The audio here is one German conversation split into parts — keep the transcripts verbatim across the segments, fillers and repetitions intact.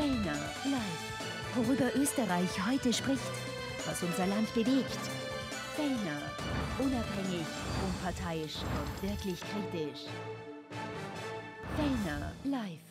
Fellner live. Worüber Österreich heute spricht, was unser Land bewegt. Fellner, unabhängig, unparteiisch und wirklich kritisch. Fellner live.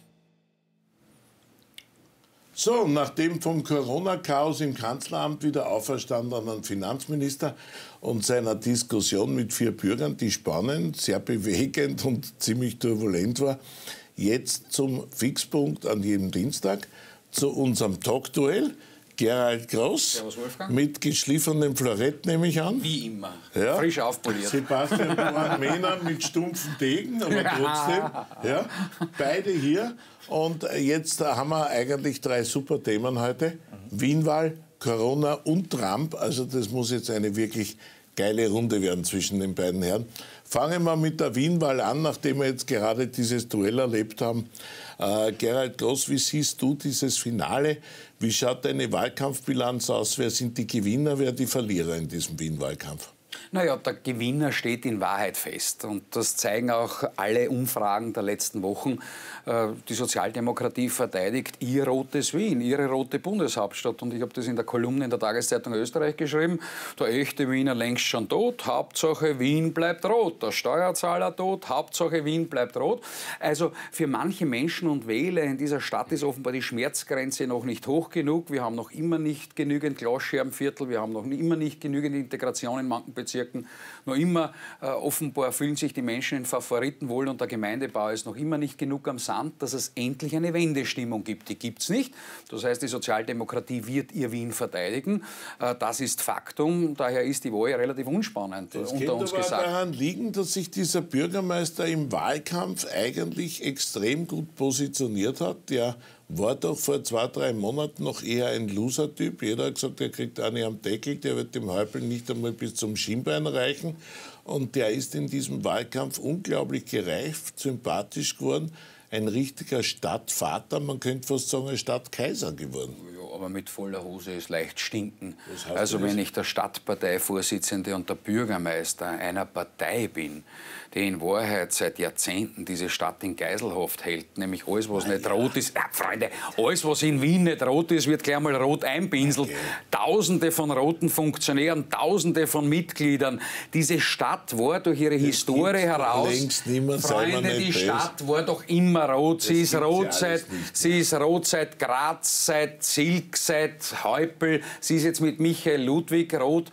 So, nach dem vom Corona-Chaos im Kanzleramt wieder auferstandenen Finanzminister und seiner Diskussion mit vier Bürgern, die spannend, sehr bewegend und ziemlich turbulent war, jetzt zum Fixpunkt an jedem Dienstag, zu unserem Talkduell. Gerald Groß, mit geschliffenem Florett, nehme ich an. Wie immer. Ja. Frisch aufpoliert. Sebastian Born-Mehner mit stumpfen Degen, aber trotzdem. Ja. Beide hier. Und jetzt haben wir eigentlich drei super Themen heute. Mhm. Wienwahl, Corona und Trump. Also das muss jetzt eine wirklich geile Runde werden zwischen den beiden Herren. Fangen wir mit der Wienwahl an, nachdem wir jetzt gerade dieses Duell erlebt haben. Äh, Gerald Groß, wie siehst du dieses Finale? Wie schaut deine Wahlkampfbilanz aus? Wer sind die Gewinner, wer die Verlierer in diesem Wien-Wahlkampf? Naja, der Gewinner steht in Wahrheit fest. Und das zeigen auch alle Umfragen der letzten Wochen. Die Sozialdemokratie verteidigt ihr rotes Wien, ihre rote Bundeshauptstadt. Und ich habe das in der Kolumne in der Tageszeitung Österreich geschrieben. Der echte Wiener längst schon tot. Hauptsache Wien bleibt rot. Der Steuerzahler tot. Hauptsache Wien bleibt rot. Also für manche Menschen und Wähler in dieser Stadt ist offenbar die Schmerzgrenze noch nicht hoch genug. Wir haben noch immer nicht genügend Glasscherbenviertel. Wir haben noch immer nicht genügend Integration in manchen Bezirken. Noch immer äh, offenbar fühlen sich die Menschen in Favoriten wohl und der Gemeindebau ist noch immer nicht genug am Sand, dass es endlich eine Wendestimmung gibt. Die gibt es nicht. Das heißt, die Sozialdemokratie wird ihr Wien verteidigen. Äh, das ist Faktum. Daher ist die Wahl relativ unspannend, das unter uns aber gesagt. daran liegen, dass sich dieser Bürgermeister im Wahlkampf eigentlich extrem gut positioniert hat. Der war doch vor zwei, drei Monaten noch eher ein Loser-Typ. Jeder hat gesagt, der kriegt eine am Deckel, der wird dem Häupl nicht einmal bis zum Schienbein reichen. Und der ist in diesem Wahlkampf unglaublich gereift, sympathisch geworden. Ein richtiger Stadtvater, man könnte fast sagen, ein Stadtkaiser geworden. Ja, aber mit voller Hose ist leicht stinken. Das heißt, also wenn ich der Stadtparteivorsitzende und der Bürgermeister einer Partei bin, die in Wahrheit seit Jahrzehnten diese Stadt in Geiselhaft hält, nämlich alles, was nicht rot ist, ja, Freunde, alles, was in Wien nicht rot ist, wird gleich mal rot einpinselt. Okay. Tausende von roten Funktionären, Tausende von Mitgliedern. Diese Stadt war durch ihre das Historie heraus, Freunde, die Stadt war doch immer rot. Sie ist rot, seit, sie ist rot seit Graz, seit Silk, seit Häupl. Sie ist jetzt mit Michael Ludwig rot.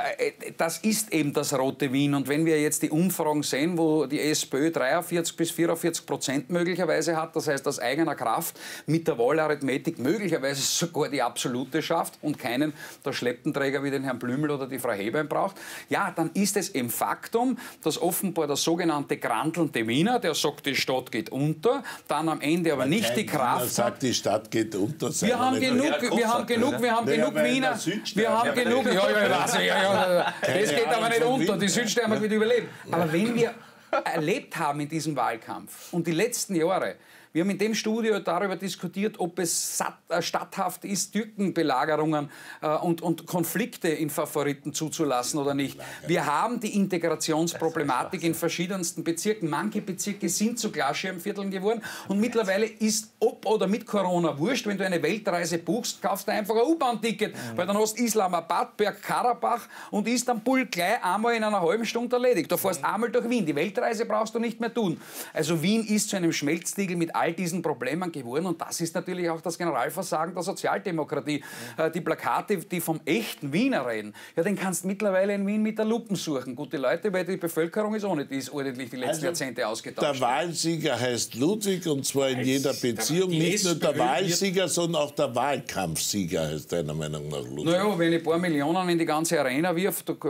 Das ist eben das rote Wien. Und wenn wir jetzt die Umfragen sehen, wo die SPÖ dreiundvierzig bis vierundvierzig Prozent möglicherweise hat, das heißt aus eigener Kraft, mit der Wahlarithmetik möglicherweise sogar die absolute schafft und keinen der Schleppenträger wie den Herrn Blümel oder die Frau Hebein braucht, ja, dann ist es im Faktum, dass offenbar der sogenannte grantelnde Wiener, der sagt, die Stadt geht unter, dann am Ende aber nicht die Kraft hat. sagt, die Stadt geht unter. Wir haben genug, wir haben genug, wir haben genug Wiener. Wir haben genug, ja, ja, also, ja, ja, das geht aber nicht unter. Die Südsteiermark wird überleben. Aber wenn wir erlebt haben in diesem Wahlkampf und die letzten Jahre, wir haben in dem Studio darüber diskutiert, ob es satt, äh, statthaft ist, Türkenbelagerungen äh, und, und Konflikte in Favoriten zuzulassen oder nicht. Wir haben die Integrationsproblematik in verschiedensten Bezirken. Manche Bezirke sind zu Glasscherbenvierteln geworden und mittlerweile ist ob oder mit Corona wurscht. Wenn du eine Weltreise buchst, kaufst du einfach ein U-Bahn-Ticket, mhm. weil dann hast du Islamabad, Bergkarabach und Istanbul gleich einmal in einer halben Stunde erledigt. Du fährst mhm. einmal durch Wien. Die Weltreise brauchst du nicht mehr tun. Also Wien ist zu einem Schmelztiegel mit all diesen Problemen geworden und das ist natürlich auch das Generalversagen der Sozialdemokratie. Ja. Die Plakate, die vom echten Wiener reden, ja, den kannst du mittlerweile in Wien mit der Lupe suchen. Gute Leute, weil die Bevölkerung ist auch nicht ist ordentlich die letzten also Jahrzehnte ausgetauscht. Der Wahlsieger heißt Ludwig und zwar in jeder Beziehung. Nicht nur der Wahlsieger, sondern auch der Wahlkampfsieger heißt deiner Meinung nach Ludwig. Naja, wenn ich ein paar Millionen in die ganze Arena wirf, du,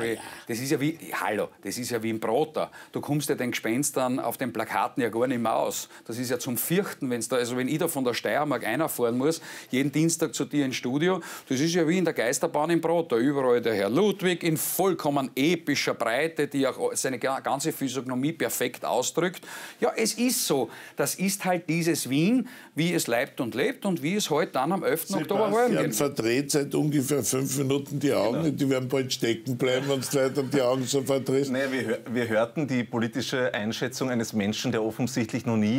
das ist ja wie, hallo, das ist ja wie ein Prater. Du kommst ja den Gespenstern auf den Plakaten ja gar nicht mehr aus. Das ist ja zum Vierten, wenn's da, also wenn ich da von der Steiermark einfahren muss, jeden Dienstag zu dir ins Studio, das ist ja wie in der Geisterbahn im Brot. Da überall der Herr Ludwig in vollkommen epischer Breite, die auch seine ganze Physiognomie perfekt ausdrückt. Ja, es ist so. Das ist halt dieses Wien, wie es leibt und lebt und wie es heute dann am elften Oktober war. Sebastian verdreht seit ungefähr fünf Minuten die Augen. Genau. Die werden bald stecken bleiben, wenn du weiter die Augen so verdrehst. Naja, wir, wir hörten die politische Einschätzung eines Menschen, der offensichtlich noch nie in Wien auf der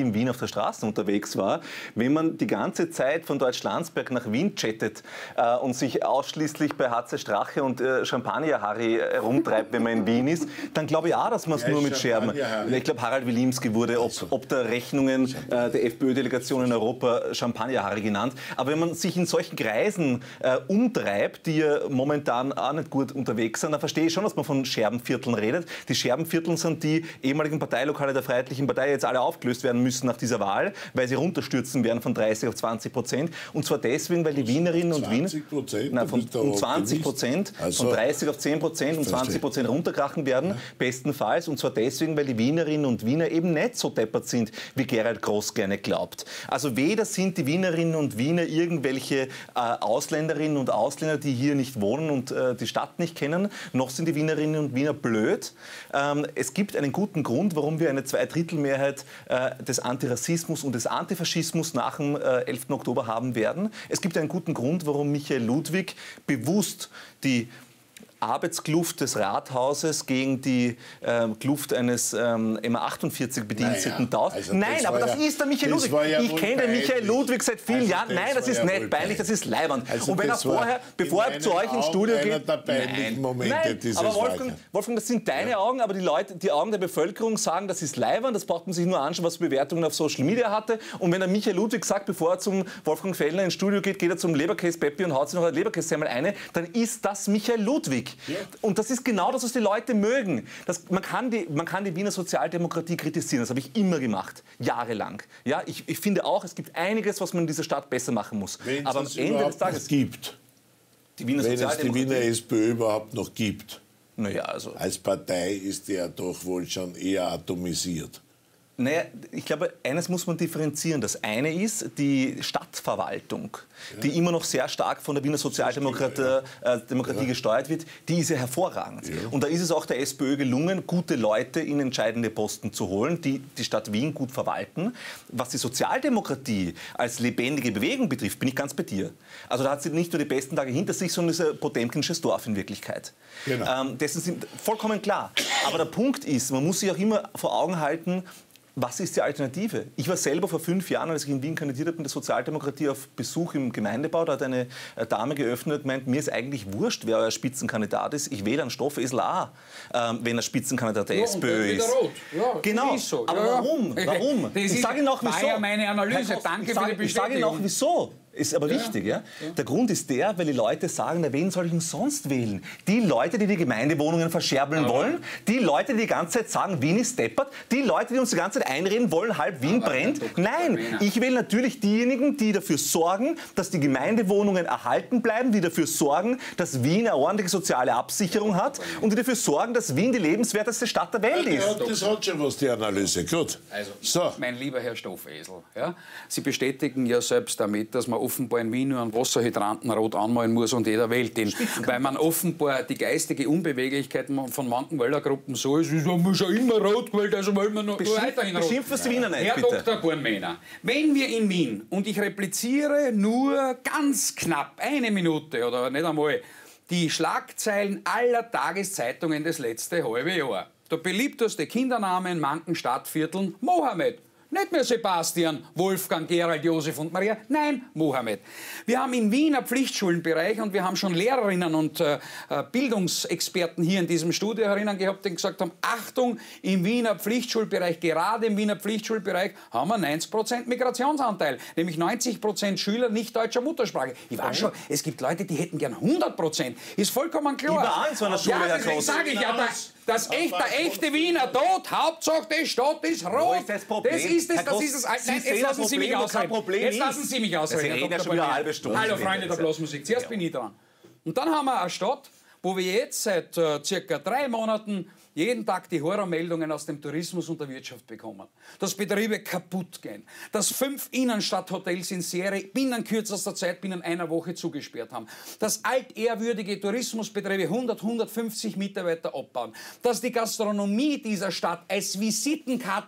der Straße unterwegs war. Wenn man die ganze Zeit von Deutschlandsberg nach Wien chattet äh, und sich ausschließlich bei H C Strache und äh, Champagner-Harry herumtreibt, wenn man in Wien ist, dann glaube ich auch, dass man es ja, nur mit Scherben... Ich glaube, Harald Wilimski wurde ob, ob der Rechnungen äh, der FPÖ-Delegation in Europa Champagner-Harry genannt. Aber wenn man sich in solchen Kreisen äh, umtreibt, die ja momentan auch nicht gut unterwegs sind, dann verstehe ich schon, dass man von Scherbenvierteln redet. Die Scherbenvierteln sind die ehemaligen Parteilokale der Freiheitlichen Partei, die jetzt alle aufgelöst werden müssen nach dieser Wahl, weil sie runterstürzen werden von dreißig auf zwanzig Prozent. Und zwar deswegen, weil die Wienerinnen und Wiener von um zwanzig Prozent, also von dreißig auf zehn Prozent und zwanzig Prozent runterkrachen werden, ja. bestenfalls. Und zwar deswegen, weil die Wienerinnen und Wiener eben nicht so deppert sind, wie Gerald Groß gerne glaubt. Also weder sind die Wienerinnen und Wiener irgendwelche äh, Ausländerinnen und Ausländer, die hier nicht wohnen und äh, die Stadt nicht kennen, noch sind die Wienerinnen und Wiener blöd. Ähm, es gibt einen guten Grund, warum wir eine Zweidrittelmehrheit äh, des Antirassismus und des Antifaschismus nach dem äh, elften Oktober haben werden. Es gibt einen guten Grund, warum Michael Ludwig bewusst die Arbeitskluft des Rathauses gegen die äh, Kluft eines ähm, M A achtundvierzig Bediensteten naja, tauscht. Also Nein, aber das ja, ist der Michael Ludwig. Ja ich kenne den Michael Ludwig seit vielen also Jahren. Nein, das ist ja nicht peinlich, das ist leibernd. Also und wenn er vorher, bevor er zu euch ins Studio geht... Der nein, Momente nein, aber Wolfgang, Wolfgang, das sind deine ja. Augen, aber die Leute, die Augen der Bevölkerung sagen, das ist leibernd, das braucht man sich nur anschauen, was Bewertungen auf Social Media hatte. Und wenn der Michael Ludwig sagt, bevor er zum Wolfgang Fellner ins Studio geht, geht er zum Leberkäse-Peppi und haut sich noch ein Leberkäse-Semmel eine, dann ist das Michael Ludwig. Ja. Und das ist genau das, was die Leute mögen. Das, man, kann die, man kann die Wiener Sozialdemokratie kritisieren, das habe ich immer gemacht, jahrelang. Ja, ich, ich finde auch, es gibt einiges, was man in dieser Stadt besser machen muss. Wenn aber es am Ende des Tages gibt, die Wiener wenn es die Wiener SPÖ überhaupt noch gibt, naja, also als Partei ist die ja doch wohl schon eher atomisiert. Naja, ich glaube, eines muss man differenzieren. Das eine ist die Stadtverwaltung, ja. die immer noch sehr stark von der Wiener Sozialdemokratie ja. äh, Demokratie ja. gesteuert wird. Die ist ja hervorragend. Ja. Und da ist es auch der SPÖ gelungen, gute Leute in entscheidende Posten zu holen, die die Stadt Wien gut verwalten. Was die Sozialdemokratie als lebendige Bewegung betrifft, bin ich ganz bei dir. Also da hat sie nicht nur die besten Tage hinter sich, sondern ist ein potemkinsches Dorf in Wirklichkeit. Genau. Ähm, dessen sind vollkommen klar. Aber der Punkt ist, man muss sich auch immer vor Augen halten, was ist die Alternative? Ich war selber vor fünf Jahren, als ich in Wien kandidiert habe, mit der Sozialdemokratie auf Besuch im Gemeindebau. Da hat eine Dame geöffnet und meint, mir ist eigentlich wurscht, wer euer Spitzenkandidat ist. Ich wähle einen Stoffesel auch, ähm, wenn er Spitzenkandidat der ja, SPÖ ist. Rot. Ja, genau. Ist so. Aber ja. warum? Warum? Das ich sage Ihnen auch, wieso. Ja meine Analyse. Danke ich sage, für die Bestätigung. Ich sage Ihnen auch, wieso. Ist aber ja. wichtig. Ja? Ja. Der Grund ist der, weil die Leute sagen, na, wen soll ich denn sonst wählen? Die Leute, die die Gemeindewohnungen verscherbeln aber wollen, die Leute, die die ganze Zeit sagen, Wien ist deppert, die Leute, die uns die ganze Zeit einreden wollen, halb Wien aber brennt. Nein, ich wähle natürlich diejenigen, die dafür sorgen, dass die Gemeindewohnungen erhalten bleiben, die dafür sorgen, dass Wien eine ordentliche soziale Absicherung hat und die dafür sorgen, dass Wien die lebenswerteste Stadt der Welt ist. Ja, das hat schon was, die Analyse. Gut. Also, so. Mein lieber Herr Stoffesel, ja, Sie bestätigen ja selbst damit, dass man offenbar in Wien nur einen Wasserhydranten rot anmalen muss und jeder wählt den. Weil man offenbar die geistige Unbeweglichkeit von manchen Wählergruppen so ist, man muss ja immer rot gewählt, also wollen wir noch Beschimpf, weiterhin rot. Beschimpfen Sie Wiener nicht, Herr bitte. Doktor Bornmänner, wenn wir in Wien, und ich repliziere nur ganz knapp eine Minute oder nicht einmal, die Schlagzeilen aller Tageszeitungen des letzten halben Jahr. Der beliebteste Kindername in manchen Stadtvierteln, Mohammed. Nicht mehr Sebastian, Wolfgang, Gerald, Josef und Maria, nein, Mohammed. Wir haben in Wien einen Pflichtschulenbereich und wir haben schon Lehrerinnen und äh, Bildungsexperten hier in diesem Studio herinnen gehabt, die gesagt haben, Achtung, im Wiener Pflichtschulbereich, gerade im Wiener Pflichtschulbereich, haben wir neunzig Prozent Migrationsanteil, nämlich neunzig Prozent Schüler nicht deutscher Muttersprache. Ich weiß schon, es gibt Leute, die hätten gern hundert Prozent, ist vollkommen klar. Überall so einer Schule, ja, deswegen sage ich ja, das, das echt, der echte Wiener tot, Hauptsache die Stadt ist rot. Wo ist das Problem? Das ist das, das ist das. Nein, jetzt lassen Sie mich ausreden. Jetzt lassen Sie mich ausreden. Sie reden ja schon wieder eine halbe Stunde. Hallo Freunde der Blasmusik, zuerst ja. bin ich dran. Und dann haben wir eine Stadt, wo wir jetzt seit äh, circa drei Monaten jeden Tag die Horrormeldungen aus dem Tourismus und der Wirtschaft bekommen. Dass Betriebe kaputt gehen. Dass fünf Innenstadthotels in Serie binnen kürzester Zeit, binnen einer Woche zugesperrt haben. Dass altehrwürdige Tourismusbetriebe hundert, hundertfünfzig Mitarbeiter abbauen. Dass die Gastronomie dieser Stadt als Visitenkarte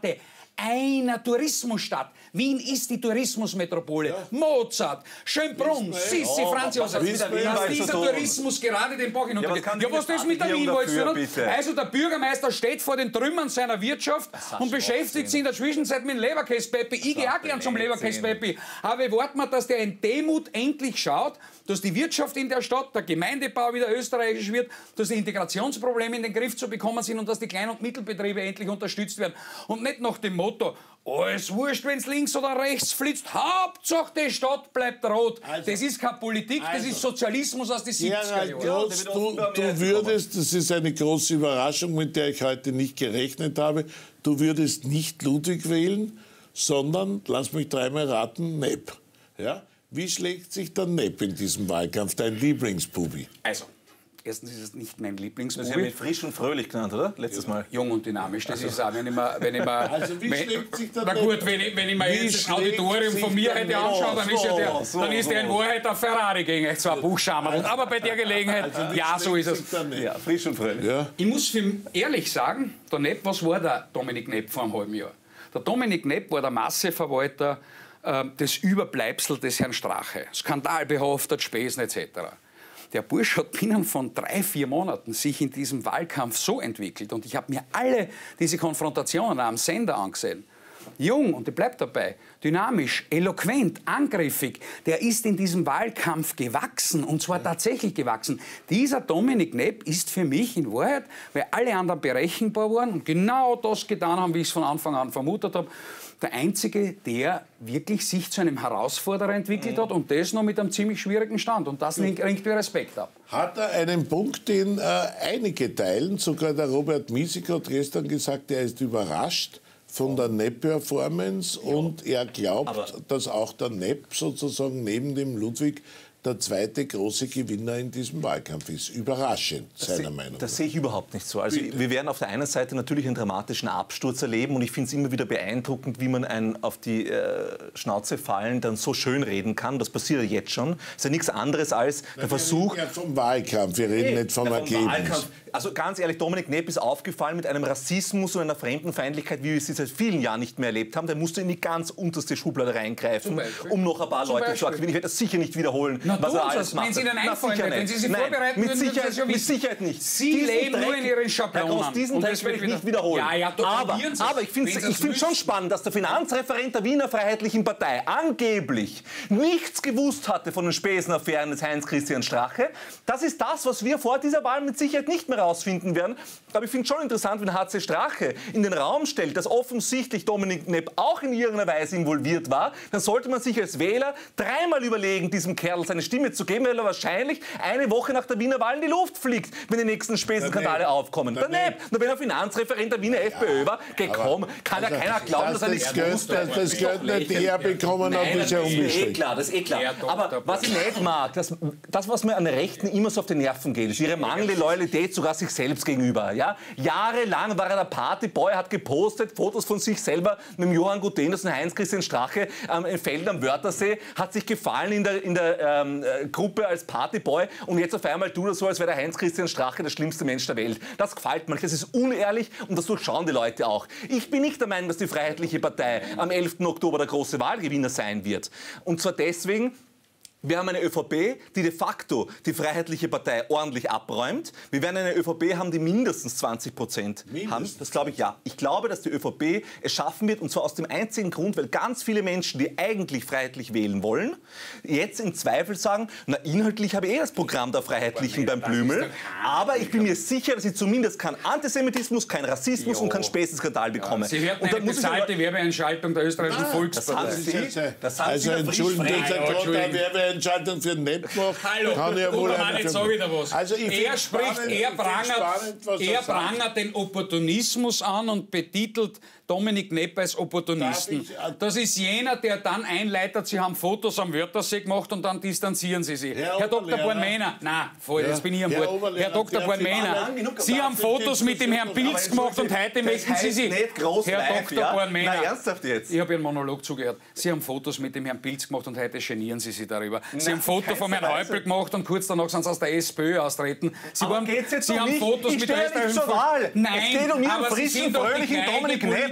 einer Tourismusstadt. Wien ist die Tourismusmetropole. Ja. Mozart, Schönbrunn, Sissi, oh, Franz Josef. Dass dieser Tourismus gerade den Bach hinuntergeht. Ja, ja, was das mit der Wien wolltest du? Also der Bürgermeister steht vor den Trümmern seiner Wirtschaft und beschäftigt sich in der Zwischenzeit mit dem Leberkäse-Peppi. Ich gehe auch gern zum Leberkäse-Peppi. Aber wir warten mal, dass der in Demut endlich schaut, dass die Wirtschaft in der Stadt, der Gemeindebau wieder österreichisch wird, dass die Integrationsprobleme in den Griff zu bekommen sind und dass die Klein- und Mittelbetriebe endlich unterstützt werden. Und nicht nach dem Motto, alles wurscht, wenn es links oder rechts flitzt, Hauptsache die Stadt bleibt rot. Also, das ist keine Politik, also, das ist Sozialismus aus den siebziger Jahren. Ja, du, du würdest, das ist eine große Überraschung, mit der ich heute nicht gerechnet habe, du würdest nicht Ludwig wählen, sondern, lass mich dreimal raten, Nepp. Ja? Wie schlägt sich der Nepp in diesem Wahlkampf, dein Lieblingsbubi? Also, erstens ist es nicht mein Lieblingsbubi. Das haben wir frisch und fröhlich genannt, oder? Letztes Mal. Jung und dynamisch, das also. ist auch, wenn ich mal... Wenn ich mal also wie wenn, schlägt sich der Na gut, wenn ich, wenn ich mir jetzt das Auditorium von mir hätte anschaue, dann ist, ja der, so, dann ist der in Wahrheit ein Ferrari gegen euch zwei Buchstaben. Also, aber bei der Gelegenheit, also ja, so ist es. Ja, frisch und fröhlich. Ja. Ich muss für, ehrlich sagen, der Nepp, was war der Dominik Nepp vor einem halben Jahr? Der Dominik Nepp war der Masseverwalter äh, des Überbleibsel des Herrn Strache. Skandalbehaftet, Spesen et cetera. Der Bursch hat binnen von drei, vier Monaten sich in diesem Wahlkampf so entwickelt und ich habe mir alle diese Konfrontationen am Sender angesehen. Jung, und ich bleibe dabei, dynamisch, eloquent, angriffig, der ist in diesem Wahlkampf gewachsen und zwar tatsächlich gewachsen. Dieser Dominik Nepp ist für mich in Wahrheit, weil alle anderen berechenbar waren und genau das getan haben, wie ich es von Anfang an vermutet habe, der Einzige, der wirklich sich zu einem Herausforderer entwickelt hat und das noch mit einem ziemlich schwierigen Stand. Und das ringt mir Respekt ab. Hat er einen Punkt, den äh, einige teilen, sogar der Robert Miesig hat gestern gesagt, er ist überrascht von der Nepp-Performance und er glaubt, aber dass auch der Nepp sozusagen neben dem Ludwig der zweite große Gewinner in diesem Wahlkampf ist. Überraschend, seiner Meinung nach. Das sehe ich überhaupt nicht so. Also wir werden auf der einen Seite natürlich einen dramatischen Absturz erleben und ich finde es immer wieder beeindruckend, wie man ein auf die äh, Schnauze fallen dann so schön reden kann. Das passiert ja jetzt schon. Das ist ja nichts anderes als der wir Versuch... Wir reden ja vom Wahlkampf, wir reden hey, nicht vom, ja, vom Ergebnis. Wahlkampf. Also ganz ehrlich, Dominik Nepp ist aufgefallen mit einem Rassismus und einer Fremdenfeindlichkeit, wie wir sie seit vielen Jahren nicht mehr erlebt haben. Der musste in die ganz unterste Schublade reingreifen, um noch ein paar Zum Leute Beispiel. zu aktivieren. Ich werde das sicher nicht wiederholen, Na, was er alles macht. Wenn Sie Ihnen einfallen, wenn Sie sich Nein, vorbereiten, mit Sicherheit, ja mit Sicherheit nicht. Sie diesen leben Dreck, nur in Ihren Schablonen. Groß, diesen Dreck werde ich nicht wiederholen. Ja, ja, aber, aber ich finde es schon spannend, dass der Finanzreferent der Wiener Freiheitlichen Partei angeblich nichts gewusst hatte von den Spesenaffären des Heinz-Christian Strache. Das ist das, was wir vor dieser Wahl mit Sicherheit nicht mehr rausfinden werden. Aber ich finde es schon interessant, wenn H C Strache in den Raum stellt, dass offensichtlich Dominik Nepp auch in irgendeiner Weise involviert war, dann sollte man sich als Wähler dreimal überlegen, diesem Kerl seine Stimme zu geben, weil er wahrscheinlich eine Woche nach der Wiener Wahl in die Luft fliegt, wenn die nächsten Spesenskandale aufkommen. Der Nepp, nur wenn er Finanzreferent der Wiener FPÖ war, gekommen, kann ja keiner glauben, dass er nichts wusste. Dass das Geld nicht eher bekommen hat, ist ja unbestritten. Eh klar, das ist eh klar. Aber was ich nicht mag, das, das, was mir an den Rechten immer so auf die Nerven geht, ist ihre mangelnde Loyalität sogar sich selbst gegenüber. Ja? Jahrelang war er der Partyboy, hat gepostet, Fotos von sich selber mit dem Johann Gutenus und Heinz-Christian Strache ähm, im Feld am Wörthersee, hat sich gefallen in der, in der ähm, Gruppe als Partyboy und jetzt auf einmal tut er so, als wäre der Heinz-Christian Strache der schlimmste Mensch der Welt. Das gefällt mir nicht, das ist unehrlich und das durchschauen die Leute auch. Ich bin nicht der Meinung, dass die Freiheitliche Partei am elften Oktober der große Wahlgewinner sein wird. Und zwar deswegen, wir haben eine ÖVP, die de facto die Freiheitliche Partei ordentlich abräumt. Wir werden eine ÖVP haben, die mindestens zwanzig Prozent haben. Das glaube ich ja. Ich glaube, dass die ÖVP es schaffen wird, und zwar aus dem einzigen Grund, weil ganz viele Menschen, die eigentlich freiheitlich wählen wollen, jetzt im Zweifel sagen, na inhaltlich habe ich eh das Programm der Freiheitlichen beim Blümel, aber ich bin mir sicher, dass ich zumindest keinen Antisemitismus, keinen Rassismus jo. und keinen Späßenskandal bekomme. Sie werden eine bezahlte Werbeentscheidung der österreichischen ah, Volkspartei. Das haben Sie, das haben also Sie Entschuldigung, Entscheidung für den Nepp macht, Hallo, kann ja wohl Mann, jetzt sag ich wieder was. Also ich er spricht, spannend, er prangert, spannend, er prangert den Opportunismus an und betitelt Dominik Nepp als Opportunisten. Ich, äh, das ist jener, der dann einleitet, Sie haben Fotos am Wörthersee gemacht und dann distanzieren Sie sich. Herr, Herr Doktor Bornmänner, nein, voll, ja. jetzt bin ich am Wort. Herr Doktor Bornmänner, Sie haben Fotos mit dem Herrn Pilz gemacht und heute möchten Sie sich... Herr Doktor Bornmänner, na, ernsthaft jetzt? Ich habe Ihren Monolog zugehört. Sie haben Fotos mit dem Herrn Pilz gemacht und heute genieren Sie sich darüber. Sie Na, haben ein Foto von Herrn Häupl gemacht und kurz danach sind Sie aus der SPÖ austreten. Sie, waren, jetzt Sie um haben mich? Fotos ich mit der nicht zur Wahl. Nein, es geht um Ihren aber frischen, fröhlichen Dominik Nepp.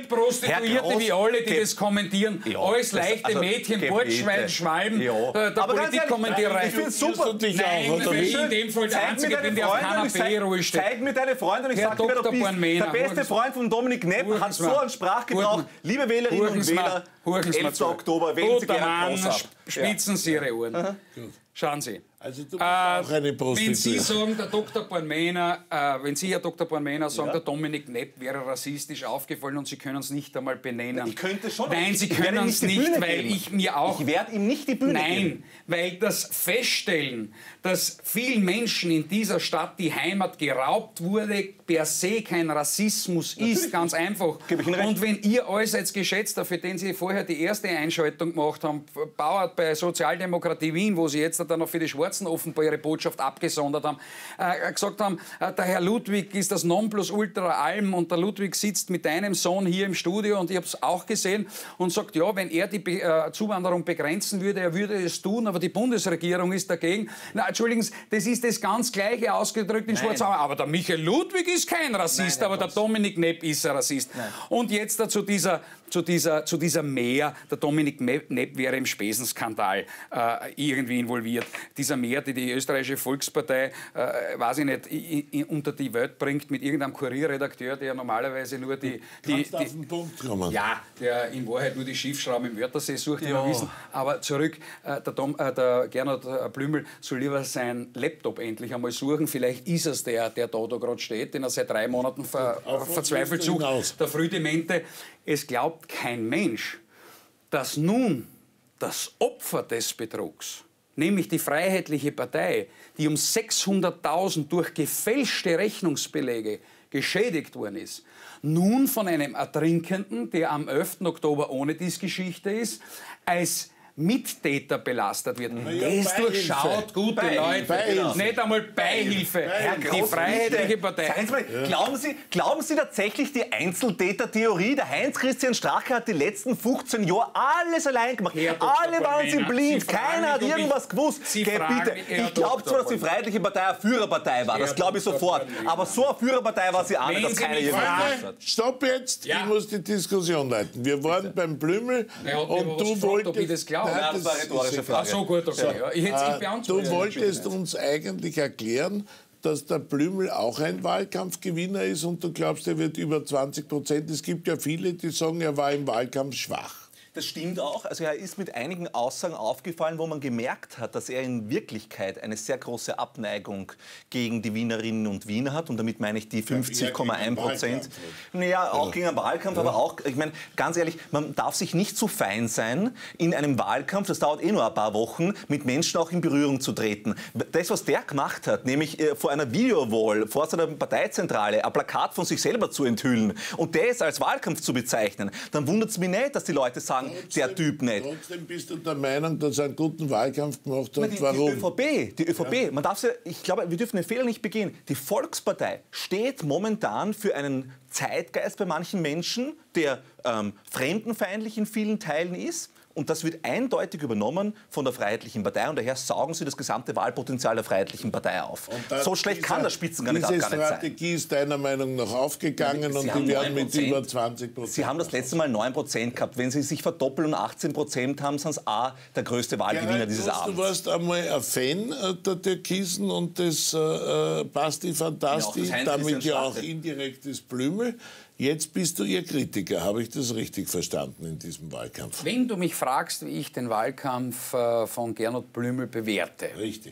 Prostituierte wie alle, die das kommentieren. Ja, alles leichte also, Mädchen, Bordschwein, Schwalben, ja. der, der Politikkommentiererei. Ich finde es super. Nein, auch, ich bin in dem Fall der Einzige, bin, der auf Kanapé ruhig steht. Zeig mir deine Freunde und ich sage dir, wer du bist. Der beste Freund von Dominik Knepp hat so einen Sprachgebrauch. Liebe Wählerinnen und Wähler, elfter Oktober, wählen Sie gerne groß ab. Spitzen Sie Ihre Ohren. Schauen Sie. Also du bist äh, auch eine Prostituierte. Wenn Sie sagen, der Doktor Bornmähner, äh, wenn Sie, Herr Doktor Bornmähner, sagen, ja. der Dominik Knepp wäre rassistisch aufgefallen und Sie können es nicht einmal benennen. Ich könnte schon. Nein, Sie können es nicht, nicht weil ich mir auch... Ich werde ihm nicht die Bühne Nein, geben. weil das Feststellen, dass vielen Menschen in dieser Stadt die Heimat geraubt wurde, per se kein Rassismus Natürlich. ist, ganz einfach. Und wenn ihr alles als Geschätzter, für den Sie vorher die erste Einschaltung gemacht haben, Bauert bei Sozialdemokratie Wien, wo Sie jetzt dann noch für die Schwarzen offenbar ihre Botschaft abgesondert haben, äh, gesagt haben, äh, der Herr Ludwig ist das Nonplusultra allem und der Ludwig sitzt mit deinem Sohn hier im Studio und ich habe es auch gesehen und sagt, ja, wenn er die Be äh, Zuwanderung begrenzen würde, er würde es tun, aber die Bundesregierung ist dagegen. Na, Entschuldigen Sie, das ist das ganz Gleiche ausgedrückt in Schwarzau. Aber der Michael Ludwig ist kein Rassist, Nein, aber der Dominik Knepp ist ein Rassist. Nein. Und jetzt dazu dieser, zu dieser, zu dieser Mehr, der Dominik Knepp wäre im Spesenskandal äh, irgendwie involviert. Dieser Mehr, die die österreichische Volkspartei, äh, weiß ich nicht, i, i, unter die Welt bringt mit irgendeinem Kurierredakteur, der normalerweise nur die... die, die auf den Punkt kommen. Ja, der in Wahrheit nur die Schiffsschrauben im Wörthersee sucht, ja. wir wissen. Aber zurück, äh, der, Dom, äh, der Gernot Blümel soll lieber sein Laptop endlich einmal suchen. Vielleicht ist es der, der da, da gerade steht, den er seit drei Monaten ver, verzweifelt sucht. Der Frühdemente. Es glaubt kein Mensch, dass nun das Opfer des Betrugs, nämlich die Freiheitliche Partei, die um sechshunderttausend durch gefälschte Rechnungsbelege geschädigt worden ist, nun von einem Ertrinkenden, der am elften Oktober ohne dies Geschichte ist, als Mittäter belastet wird. Ja, das durchschaut gute Beihilfe, Leute. Beihilfe. Nicht einmal Beihilfe. Beihilfe. Die Freiheitliche Partei. Mal, ja. glauben, Sie, glauben Sie tatsächlich die Einzeltäter-Theorie? Der Heinz-Christian Strache hat die letzten fünfzehn Jahre alles allein gemacht. Alle waren sie blind. Keiner hat irgendwas gewusst. Sie Geh, fragen, bitte. Ich glaube zwar, dass die Freiheitliche Partei eine Führerpartei war. Das glaube ich sofort. Aber so eine Führerpartei war sie auch nicht, dass keiner irgendwas hat. Stopp jetzt. Ja. Ich muss die Diskussion leiten. Wir waren beim Blümel ja, und du wolltest... Ob ich das glaube. Nein, das war eine rhetorische Frage. Ach so, gut, okay. Ja. Ich hätte es beantwortet. Du wolltest uns eigentlich erklären, dass der Blümel auch ein Wahlkampfgewinner ist und du glaubst, er wird über zwanzig Prozent. Es gibt ja viele, die sagen, er war im Wahlkampf schwach. Das stimmt auch. Also er ist mit einigen Aussagen aufgefallen, wo man gemerkt hat, dass er in Wirklichkeit eine sehr große Abneigung gegen die Wienerinnen und Wiener hat. Und damit meine ich die fünfzig Komma eins Prozent. Naja, auch gegen einen Wahlkampf, ja. aber auch, ich meine, ganz ehrlich, man darf sich nicht zu fein sein, in einem Wahlkampf, das dauert eh nur ein paar Wochen, mit Menschen auch in Berührung zu treten. Das, was der gemacht hat, nämlich vor einer Videowall, vor seiner Parteizentrale, ein Plakat von sich selber zu enthüllen und das als Wahlkampf zu bezeichnen, dann wundert es mich nicht, dass die Leute sagen, Trotzdem, der Typ nicht. Trotzdem bist du der Meinung, dass er einen guten Wahlkampf gemacht hat. Die, Warum? Die ÖVP, die ÖVP ja. man darf ja, ich glaube, wir dürfen den Fehler nicht begehen. Die Volkspartei steht momentan für einen Zeitgeist bei manchen Menschen, der ähm, fremdenfeindlich in vielen Teilen ist. Und das wird eindeutig übernommen von der Freiheitlichen Partei. Und daher saugen sie das gesamte Wahlpotenzial der Freiheitlichen Partei auf. So schlecht kann der Spitzenkandidat gar nicht sein. Diese Strategie ist deiner Meinung nach aufgegangen ja, und die werden mit über zwanzig Prozent. Sie haben das letzte Mal neun Prozent gehabt. Wenn Sie sich verdoppeln und achtzehn Prozent haben, sind Sie A, der größte Wahlgewinner Gerhard, dieses Abends. Du warst einmal ein Fan der Türkisen und des äh, Basti Fantasti, ja, damit ja auch indirekt das Blümel. Jetzt bist du ihr Kritiker. Habe ich das richtig verstanden in diesem Wahlkampf? Wenn du mich fragst, wie ich den Wahlkampf äh, von Gernot Blümel bewerte. Richtig.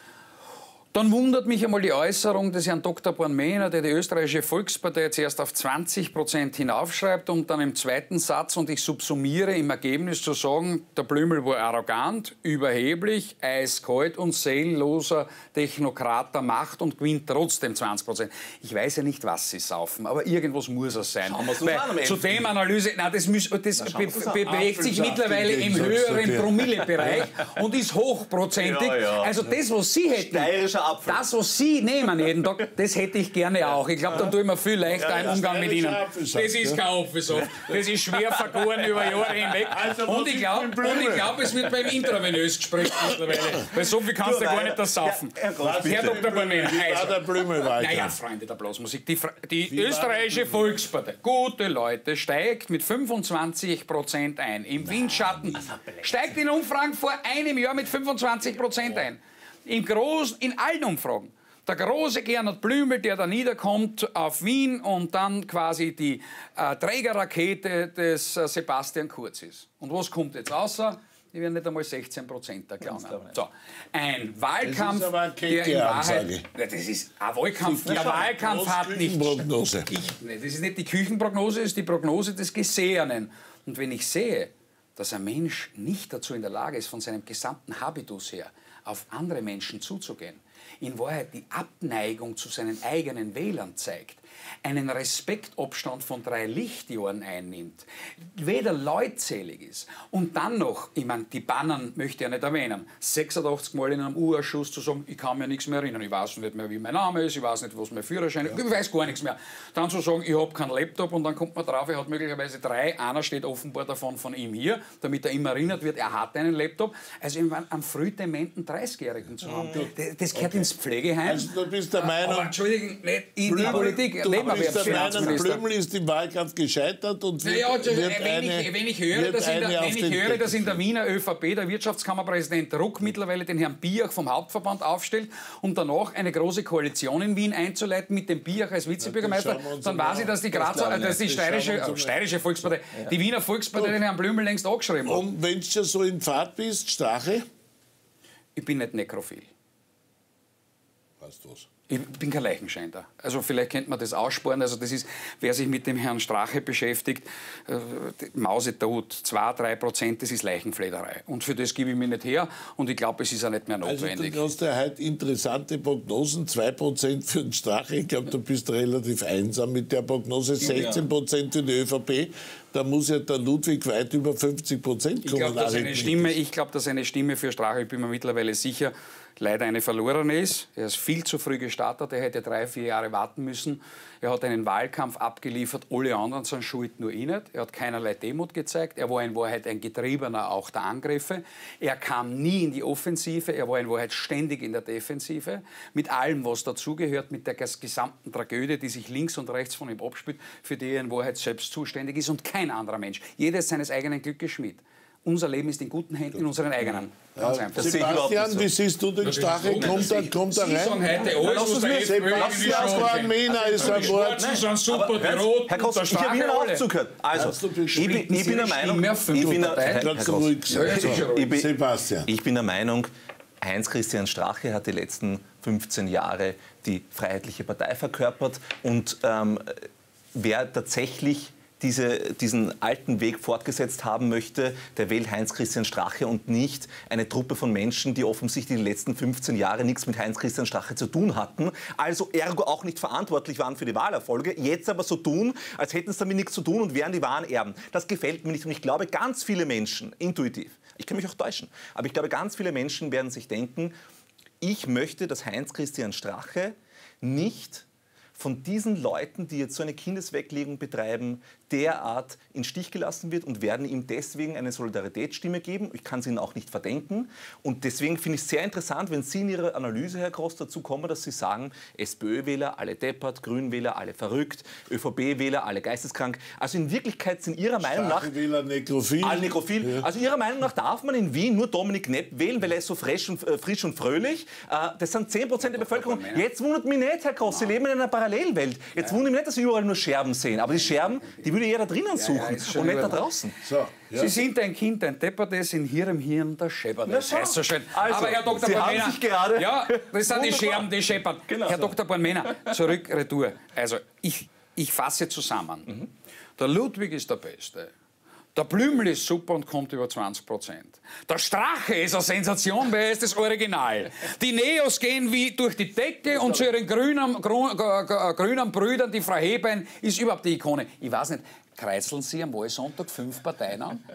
Dann wundert mich einmal die Äußerung des Herrn Doktor Bornmähner, der die österreichische Volkspartei zuerst auf zwanzig Prozent hinaufschreibt und dann im zweiten Satz, und ich subsumiere im Ergebnis zu sagen, der Blümel war arrogant, überheblich, eiskalt und seelenloser Technokrat der Macht und gewinnt trotzdem zwanzig Prozent. Ich weiß ja nicht, was sie saufen, aber irgendwas muss es sein. Weil zu dem Analyse, nein, das, muss, das be be bewegt sich mittlerweile im höheren Promillebereich und ist hochprozentig. Ja, ja. Also das, was Sie hätten... Apfel. Das, was Sie nehmen jeden Tag, das hätte ich gerne auch. Ich glaube, dann tue ich mir viel leichter Ja, im ja, Umgang mit Ihnen. Apfelsaft, Das ist ja. kein Apfelsaft. Das ist schwer vergoren über Jahre hinweg. Also, was und ich ist glaube, mit Blümel? glaub, es wird beim intravenös gesprochen mittlerweile. Weil so viel kannst du gar nicht das saufen. Herr Groß, Herr Doktor Barmena, Wie war der Blümelwahlkampf? naja, Freunde der Blasmusik, die, Fra- die österreichische Volkspartei, gute Leute, steigt mit fünfundzwanzig Prozent ein. Im Windschatten steigt in Umfragen vor einem Jahr mit fünfundzwanzig Prozent ein. Im Großen, in allen Umfragen. Der große Gernot Blümel, der da niederkommt auf Wien und dann quasi die äh, Trägerrakete des äh, Sebastian Kurz ist. Und was kommt jetzt außer? Die werden nicht einmal sechzehn Prozent erklangen. So. Ein Wahlkampf, Das ist aber eine der in Ansage. Wahrheit... Ja, das ist ein Wahlkampf. Der Ja, Wahlkampf hat nicht... Prognose. Ich, nee, das ist nicht die Küchenprognose, das ist die Prognose des Gesehenen. Und wenn ich sehe, dass ein Mensch nicht dazu in der Lage ist, von seinem gesamten Habitus her auf andere Menschen zuzugehen, in Wahrheit die Abneigung zu seinen eigenen Wählern zeigt, einen Respektabstand von drei Lichtjahren einnimmt, weder leutselig ist und dann noch, ich meine, die Bannen möchte ich ja nicht erwähnen, sechsundachtzig Mal in einem U-Ausschuss zu sagen, ich kann mir nichts mehr erinnern, ich weiß nicht mehr, wie mein Name ist, ich weiß nicht, was mein Führerschein ist, ich weiß gar nichts mehr. Dann zu sagen, ich habe keinen Laptop und dann kommt man drauf, er hat möglicherweise drei, einer steht offenbar davon von ihm hier, damit er immer erinnert wird, er hat einen Laptop. Also einen frühdementen dreißigjährigen zu haben, das, das gehört okay. ins Pflegeheim. Also du bist der Meinung, aber Entschuldigung, nicht in die Blümel, Politik. du Leben wir bist als der Meinung, Finanzminister. Blümel ist im Wahlkampf gescheitert und wird, Naja, also, wird wenn, eine, ich, wenn ich höre, wird dass in, der, eine auf wenn ich den höre Deckel dass in der fliegen. Wiener ÖVP der Wirtschaftskammerpräsident Ruck mittlerweile den Herrn Biach vom Hauptverband aufstellt, um danach eine große Koalition in Wien einzuleiten mit dem Biach als Vizebürgermeister, schauen wir uns dann mal weiß ich, an. dass die, Das Grazer, glaube ich äh, dass die nicht. Das steirische, schauen wir uns äh, mal steirische Volkspartei, die Wiener Volkspartei den Herrn Blümel längst angeschrieben hat. Und wenn du schon so in Fahrt bist, Strache, Ich bin nicht nekrophil. weißt du was? Ich bin kein Leichenschänder. Also vielleicht könnte man das aussparen. Also das ist, wer sich mit dem Herrn Strache beschäftigt, äh, Mausetot, zwei, drei Prozent, das ist Leichenflederei. Und für das gebe ich mich nicht her. Und ich glaube, es ist auch nicht mehr notwendig. Also du hast ja heute interessante Prognosen, zwei Prozent für den Strache. Ich glaube, du bist relativ einsam mit der Prognose, sechzehn Prozent für die ÖVP. Da muss ja der Ludwig weit über fünfzig Prozent kommen. Ich glaube, dass eine Stimme, ich glaube, dass eine Stimme für Strache, ich bin mir mittlerweile sicher, leider eine verlorene ist. Er ist viel zu früh gestartet, er hätte drei, vier Jahre warten müssen. Er hat einen Wahlkampf abgeliefert, alle anderen sind schuld, nur ihn nicht. Er hat keinerlei Demut gezeigt, er war in Wahrheit ein Getriebener auch der Angriffe. Er kam nie in die Offensive, er war in Wahrheit ständig in der Defensive. Mit allem, was dazugehört, mit der gesamten Tragödie, die sich links und rechts von ihm abspielt, für die er in Wahrheit selbst zuständig ist und kein anderer Mensch. Jeder ist seines eigenen Glückes Schmied. Unser Leben ist in guten Händen, in unseren eigenen. Ganz einfach. Sebastian, wie siehst du den Strache? Kommt er, kommt er Sie sagen rein? heute alles, was der FPÖ irgendwie Sebastian schon Barmena ist ein Die Wort. Schwarzen sind super, die Herr Roten, Herr Groß, der ich habe Strache Ihnen auch alle. zugehört. Also, ich bin, ich bin der Meinung, Stimme ich bin, der, Herr, Herr Kannst du Groß, ruhig sein. Ja, ja, sicher ruhig. ich bin, Sebastian. ich bin der Meinung, Heinz-Christian Strache hat die letzten fünfzehn Jahre die Freiheitliche Partei verkörpert und ähm, wer tatsächlich diese, diesen alten Weg fortgesetzt haben möchte, der wählt Heinz-Christian Strache und nicht eine Truppe von Menschen, die offensichtlich die letzten fünfzehn Jahre nichts mit Heinz-Christian Strache zu tun hatten, also ergo auch nicht verantwortlich waren für die Wahlerfolge, jetzt aber so tun, als hätten es damit nichts zu tun und wären die wahren Erben. Das gefällt mir nicht und ich glaube, ganz viele Menschen, intuitiv, ich kann mich auch täuschen, aber ich glaube, ganz viele Menschen werden sich denken, ich möchte, dass Heinz-Christian Strache nicht von diesen Leuten, die jetzt so eine Kindesweglegung betreiben, derart in Stich gelassen wird und werden ihm deswegen eine Solidaritätsstimme geben. Ich kann es Ihnen auch nicht verdenken. Und deswegen finde ich es sehr interessant, wenn Sie in Ihrer Analyse, Herr Groß, dazu kommen, dass Sie sagen, SPÖ-Wähler, alle deppert, Grünwähler, alle verrückt, ÖVP-Wähler, alle geisteskrank. Also in Wirklichkeit sind Ihrer Meinung nach... Wähler nekrophil. Alle nekrophil. Ja. Also Ihrer Meinung nach darf man in Wien nur Dominik Knepp wählen, weil er ist so frisch und, äh, frisch und fröhlich. Äh, das sind zehn Prozent der Bevölkerung. Jetzt wundert mich nicht, Herr Groß, Sie leben in einer Parallelwelt. Jetzt wundert mich nicht, dass Sie überall nur Scherben sehen. Aber die Scherben, die würde jeder drinnen suchen ja, ist schon und nicht da über- draußen. So, ja. Sie sind ein Kind, ein Deppertes, in Ihrem Hirn der Scheppert. Das Na, heißt so schön. also, Aber Herr Doktor Sie haben Barmena, sich gerade- ja, das sind die Wunderbar. Scherben, die scheppern. Genau Herr so. Doktor Barmena, zurück, retour. Also, ich, ich fasse zusammen. Mhm. Der Ludwig ist der Beste. Der Blümel ist super und kommt über zwanzig Prozent. Der Strache ist eine Sensation, weil er ist das Original. Die Neos gehen wie durch die Decke und zu ihren grünen, grün, g- grünen Brüdern, die Frau Hebein, ist überhaupt die Ikone. Ich weiß nicht, kreiseln Sie am Wahlsonntag fünf Parteien an?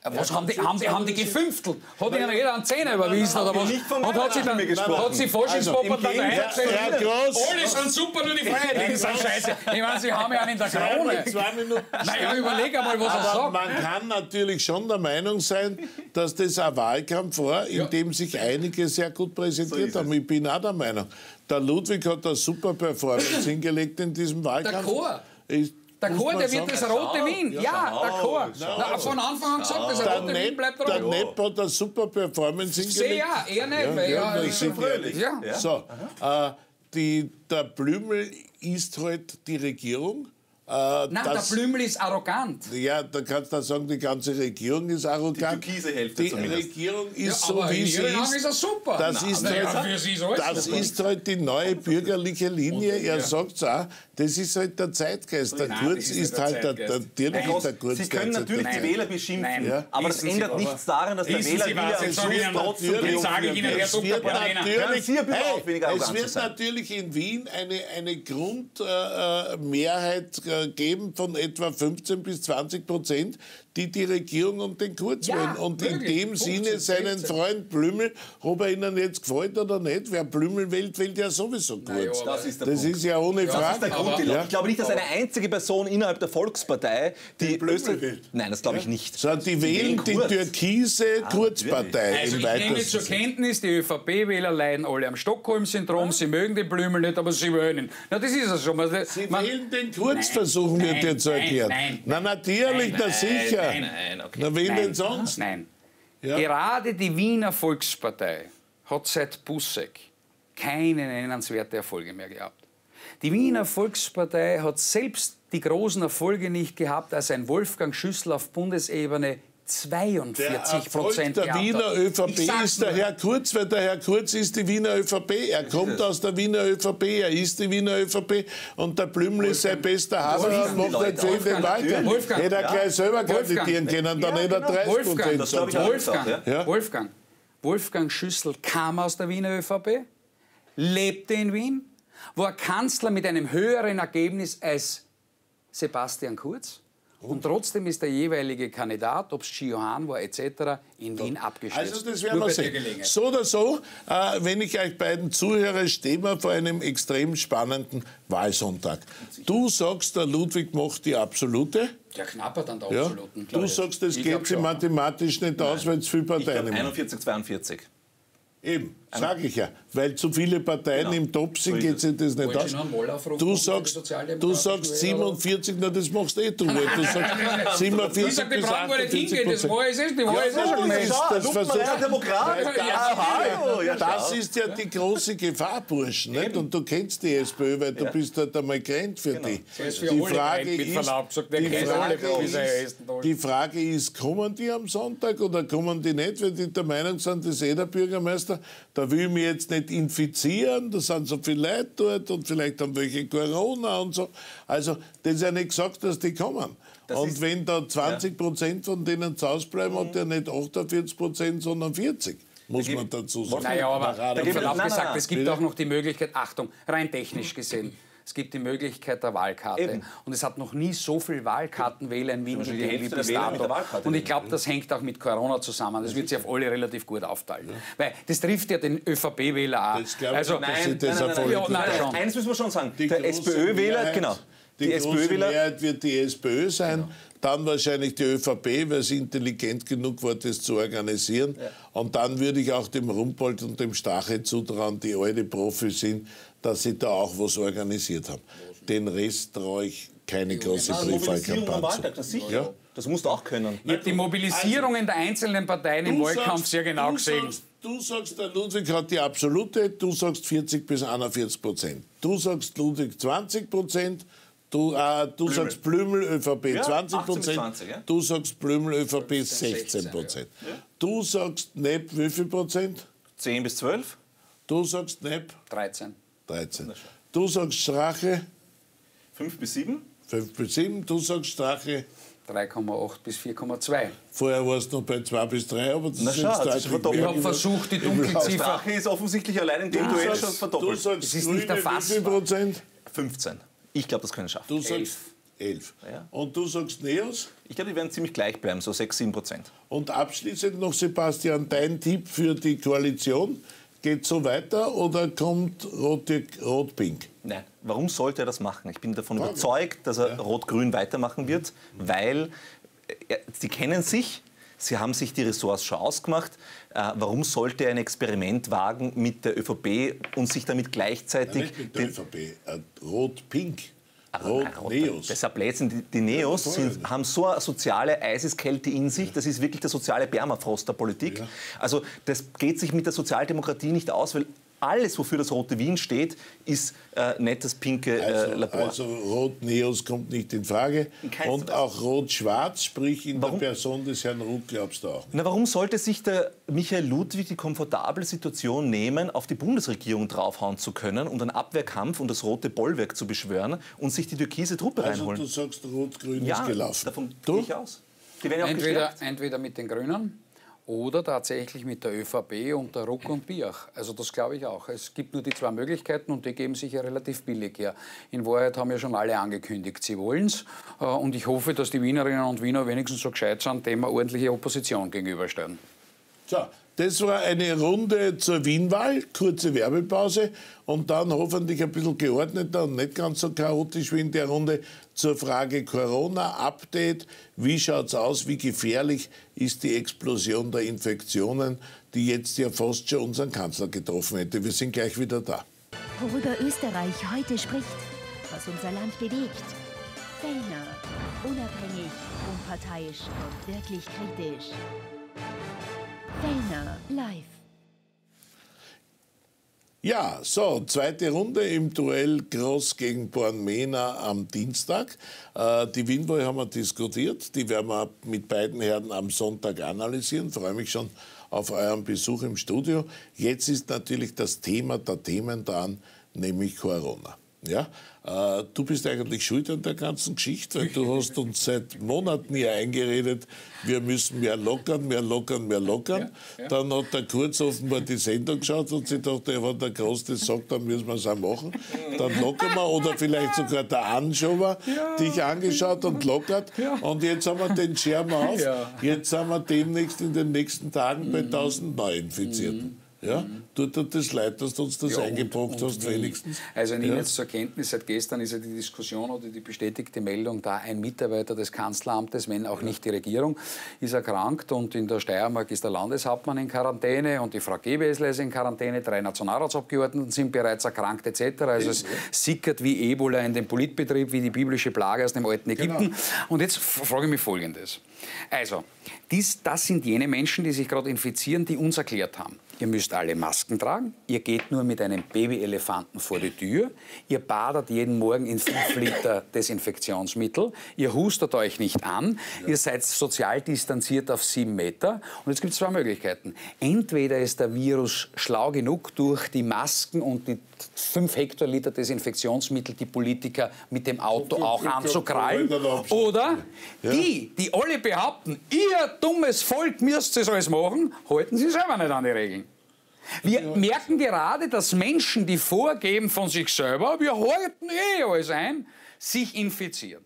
Was haben die, haben die, haben die gefünftelt? Hat ihnen jeder einen Zehner überwiesen oder was? nicht von Und hat sie dann hat sie Faschispoppert Also, daheim gesagt, Herr Groß. alle sind super, nur die Freiheitlichen sind scheiße. Ich meine, sie haben ja einen in der Krone. Zwei Minuten. Naja, überleg einmal, was er Aber sagt. man kann natürlich schon der Meinung sein, dass das ein Wahlkampf war, in Ja. dem sich einige sehr gut präsentiert So haben. Ich bin auch der Meinung. Der Ludwig hat eine super Performance hingelegt in diesem Der Wahlkampf. Chor. Ich, Der muss Chor, man der wird sagen, das rote Wien. Ja, der Chor. Na, von Anfang an gesagt, das Der rote Wien Nepp, bleibt der rot. Nepp hat eine super Performance Ich sehe hingelegt. ja, er nicht, weil ja, er das sind fröhlich. Ja. Ja. So, äh, die, der Blümel ist halt die Regierung. Äh, Nein, das, der Blümel ist arrogant. ja, da kannst du sagen, die ganze Regierung ist arrogant. Die türkise Hälfte Die zumindest. Regierung ist Ja, so, aber wie in sie ihren Augen ist. ist er super. Das, Nein, ist, na ja, halt, für sie ist alles das super. ist halt die neue bürgerliche Linie. Er sagt es auch, das ist halt der Zeitgeist. Der Nein, Kurz das ist ist nicht der halt der, der, Zeitgeist. natürlich Nein, ist der Kurz Sie können derzeit natürlich der die Zeitgeist. Wähler beschimpfen, Nein. Ja. aber das Wissen Sie ändert was? nichts daran, dass der Wissen Wähler Sie was? wieder Jetzt sage ich Ihnen- trotzdem jetzt sage ich Ihnen, Herr Es wird Doktor Palena. natürlich, Können Sie ein bisschen hey, auch weniger es arrogant wird sein? natürlich in Wien eine, eine Grundmehrheit äh, Mehrheit, äh, geben von etwa fünfzehn bis zwanzig Prozent, die die Regierung und den Kurz Ja, wollen. Und in wirklich. dem Sinne fünfzehn, seinen sechzehn. Freund Blümel, ob er Ihnen jetzt gefällt oder nicht, wer Blümel wählt, wählt ja sowieso Na ja, Kurz. aber- Das ist der Das Punkt. ist ja ohne Das ist Frage. der Grund. Ja. Ich glaube nicht, dass eine einzige Person innerhalb der Volkspartei die Blümel Österreich... wählt. Nein, das glaube ich nicht. So, die wählen die Kurz. türkise Kurzpartei Also im ich nehme weitesten zur Sinne. Kenntnis, die ÖVP-Wähler leiden alle am Stockholm-Syndrom, sie mögen den Blümel nicht, aber sie wählen ihn. Na, das ist es schon. Man, Sie man, wählen den Kurz, Nein, versuchen wir nein, dir zu nein, erklären. nein, Na natürlich, nein, na nein, sicher. nein, nein, okay. Na wen Nein, denn sonst? Nein. Ja. Gerade die Wiener Volkspartei hat seit Busseck keine nennenswerte Erfolge mehr gehabt. Die Wiener Volkspartei hat selbst die großen Erfolge nicht gehabt, als ein Wolfgang Schüssel auf Bundesebene Der zweiundvierzig Erfolg Prozent der gehabt Wiener hat. ÖVP Ich sag's ist der nur. Herr Kurz, weil der Herr Kurz ist die Wiener ÖVP. Er kommt aus der Wiener ÖVP, er ist die Wiener ÖVP und der Blümel ist sein bester Haber und Wolfgang, macht nicht viel in den Wolfgang, Wahlkampf. Wolfgang, Hätte er ja. gleich selber Wolfgang. kandidieren können, dann Ja, hätte er genau. dreißig Wolfgang, Prozent. das glaub ich auch. Wolfgang, Ja. Wolfgang, Wolfgang Schüssel kam aus der Wiener ÖVP, lebte in Wien, war Kanzler mit einem höheren Ergebnis als Sebastian Kurz. Und trotzdem ist der jeweilige Kandidat, ob es Giohan war et cetera, in Wien abgestürzt. Also das werden Nur wir bei der sehen. Gelegenheit. So oder so, äh, wenn ich euch beiden zuhöre, stehen wir vor einem extrem spannenden Wahlsonntag. Du sagst, der Ludwig macht die Absolute. Der knappert an der Ja? Absoluten. Du sagst, das Ich geht glaub sich schon. mathematisch nicht aus, weil es viele Ich Parteien glaube haben. einundvierzig, zweiundvierzig. Eben, sage ich ja. Weil zu viele Parteien Genau. im Top sind, So ist geht es. sich das nicht Wollen Sie aus. noch einen Wahlaufruf Du machen für die sagst, du sozialdemokratischen sagst Wähler? siebenundvierzig, na das machst eh du. Weil du sagst siebenundvierzig Ich sag, die bis brauchen gar nicht achtundvierzig hingehen, das Prozent. war es eh, die war es eh schon gemeint. das Lupenreiner versucht- Demokrat. Ja, Ah, hallo, ja, Das schau. ist ja die große Gefahr, Burschen. Nicht? Und du kennst die SPÖ, weil du bist halt einmal gerannt für die. Das ist für Die alle Frage gerannt, mit ist, Verlaub gesagt, der die kennt Frage alle bei dieser ist, ersten Tag. die Frage ist, kommen die am Sonntag oder kommen die nicht? Weil die der Meinung sind, das ist eh der Bürgermeister, da will ich mich jetzt nicht infizieren, da sind so viele Leute dort und vielleicht haben welche Corona und so. Also das ist ja nicht gesagt, dass die kommen. Das und ist- wenn da zwanzig Prozent von denen zu Hause bleiben, hat der nicht achtundvierzig Prozent, sondern vierzig. Muss Da man gibt- dazu sagen. Naja, aber Da mit gibt- Verlaub nein, nein, gesagt, nein. es gibt Bitte? auch noch die Möglichkeit, Achtung, rein technisch gesehen, es gibt die Möglichkeit der Wahlkarte. Eben. Und es hat noch nie so viele Wahlkartenwähler in Wien Schon die gegeben wie Hälfte bis der Wähler mit der dato. Wahlkarte Und ich nehmen. glaube, das hängt auch mit Corona zusammen. Das wird sich auf alle relativ gut aufteilen. Weil das trifft ja den ÖVP-Wähler auch. Das glaub ich Also, nicht, dass Nein, sie das nein, nein, Erfolg nein, Ja, gut nein, machen. schon. Eins müssen wir schon sagen. Die Der große SPÖ-Wähler, Mehrheit- genau. Die, Die große SPÖ-Wähler, Mehrheit wird die SPÖ sein, dann wahrscheinlich die ÖVP, weil sie intelligent genug war, das zu organisieren. Und dann würde ich auch dem Rumpold und dem Stache zutrauen, die alte Profis sind, dass sie da auch was organisiert haben. Den Rest traue ich keine große Ah, Mobilisierung am Briefwahlkampagne Wahltag, das sicher. Ja. Das musst du auch können. ich habe die Mobilisierungen der einzelnen Parteien im Du Wahlkampf sagst- sehr genau du gesehen. Sagst, du sagst, der Ludwig hat die absolute, du sagst vierzig bis einundvierzig Prozent. Du sagst Ludwig zwanzig Prozent, du, äh, du sagst Blümel ÖVP Ja, zwanzig achtzehn bis Prozent, zwanzig, ja. du sagst Blümel ÖVP sechzehn Prozent. Du sagst Nepp wie viel Prozent? zehn bis zwölf? Du sagst Nepp dreizehn. dreizehn. Du sagst Strache fünf bis sieben? fünf bis sieben, du sagst Strache, drei Komma acht bis vier Komma zwei. vorher warst du noch bei zwei bis drei, aber das Na ist schau, jetzt das ist deutlich verdoppelt. Ich mehr habe geworden. versucht, die Im Lauf. Dunkelziffer. Strache ist offensichtlich allein in dem Du Duell schon sagst, du verdoppelt. sagst Es ist Grüne nicht erfassbar. wie viel Prozent? fünfzehn. Ich glaube, das können wir schaffen. Du sagst, elf. Ja. Und du sagst Neos? Ich glaube, die werden ziemlich gleich bleiben, so sechs, sieben Prozent. Und abschließend noch, Sebastian, dein Tipp für die Koalition. Geht so weiter oder kommt Rot-Pink? Rot Nein, warum sollte er das machen? Ich bin davon Frage. überzeugt, dass er ja. Rot-Grün weitermachen wird, weil äh, sie kennen sich, sie haben sich die Ressorts schon ausgemacht. Äh, warum sollte er ein Experiment wagen mit der ÖVP und sich damit gleichzeitig... Nein, nicht mit der ÖVP, äh, Rot-Pink. Rot, Neos. Deshalb Blätzen, die, die Neos ja, sind, haben so eine soziale Eiseskälte in sich, ja. das ist wirklich der soziale Permafrost der Politik. Ja. Also das geht sich mit der Sozialdemokratie nicht aus, weil alles, wofür das Rote Wien steht, ist äh, nicht das pinke äh, also, Labor. Also Rot-Neos kommt nicht in Frage. In und auch Rot-Schwarz, sprich in warum? der Person des Herrn Ruck, glaubst du auch nicht? Na, warum sollte sich der Michael Ludwig die komfortable Situation nehmen, auf die Bundesregierung draufhauen zu können und einen Abwehrkampf und das rote Bollwerk zu beschwören und sich die türkise Truppe also reinholen? Also du sagst, Rot-Grün ja, ist gelaufen. Davon gehe ich aus. Die werden auch entweder, entweder mit den Grünen oder tatsächlich mit der ÖVP und der Ruck und Biach. Also das glaube ich auch. Es gibt nur die zwei Möglichkeiten und die geben sich ja relativ billig her. In Wahrheit haben ja schon alle angekündigt, sie wollen es. Und ich hoffe, dass die Wienerinnen und Wiener wenigstens so gescheit sind, dem wir ordentliche Opposition gegenüberstellen. So, das war eine Runde zur Wienwahl, kurze Werbepause und dann hoffentlich ein bisschen geordneter und nicht ganz so chaotisch wie in der Runde zur Frage Corona-Update. Wie schaut's aus, wie gefährlich ist die Explosion der Infektionen, die jetzt ja fast schon unseren Kanzler getroffen hätte. Wir sind gleich wieder da. Worüber Österreich heute spricht, was unser Land bewegt. Fellner, unabhängig, unparteiisch und wirklich kritisch. Fellner live. Ja, so, zweite Runde im Duell Gross gegen Born-Mehner am Dienstag. Äh, die Wienwahl haben wir diskutiert, die werden wir mit beiden Herren am Sonntag analysieren. Freue mich schon auf euren Besuch im Studio. Jetzt ist natürlich das Thema der Themen dran, nämlich Corona. Ja, äh, du bist eigentlich schuld an der ganzen Geschichte, weil du hast uns seit Monaten hier eingeredet, wir müssen mehr lockern, mehr lockern, mehr lockern. Ja, ja. Dann hat der Kurz offenbar die Sendung geschaut und sie dachte, wenn der Groß das sagt, dann müssen wir es auch machen. Dann lockern wir. Oder vielleicht sogar der Anschober ja. dich angeschaut und lockert. Ja. Und jetzt haben wir den Schirm auf. Ja. Jetzt sind wir demnächst in den nächsten Tagen bei tausend Neuinfizierten. Mhm. Ja? Mhm. Tut dir das leid, dass du uns das ja, eingebrockt hast, wenigstens? Also ich nehme ja. jetzt zur Kenntnis, seit gestern ist ja die Diskussion oder die bestätigte Meldung da, ein Mitarbeiter des Kanzleramtes, wenn auch ja. nicht die Regierung, ist erkrankt und in der Steiermark ist der Landeshauptmann in Quarantäne und die Frau Gewessler ist in Quarantäne, drei Nationalratsabgeordneten sind bereits erkrankt et cetera. Also es sickert wie Ebola in den Politbetrieb, wie die biblische Plage aus dem alten Ägypten. Genau. Und jetzt frage ich mich Folgendes. Also, dies, das sind jene Menschen, die sich gerade infizieren, die uns erklärt haben. Ihr müsst alle Masken tragen, ihr geht nur mit einem Babyelefanten vor die Tür, ihr badet jeden Morgen in fünf Liter Desinfektionsmittel, ihr hustet euch nicht an, ja. ihr seid sozial distanziert auf sieben Meter. Und jetzt gibt es zwei Möglichkeiten. Entweder ist der Virus schlau genug, durch die Masken und die fünf Hektoliter Desinfektionsmittel die Politiker mit dem Auto auch anzukrallen. Oder die, die alle behaupten, ihr dummes Volk müsst es alles machen, halten sie selber nicht an die Regeln. Wir ja. merken gerade, dass Menschen, die vorgeben von sich selber, wir halten eh alles ein, sich infizieren.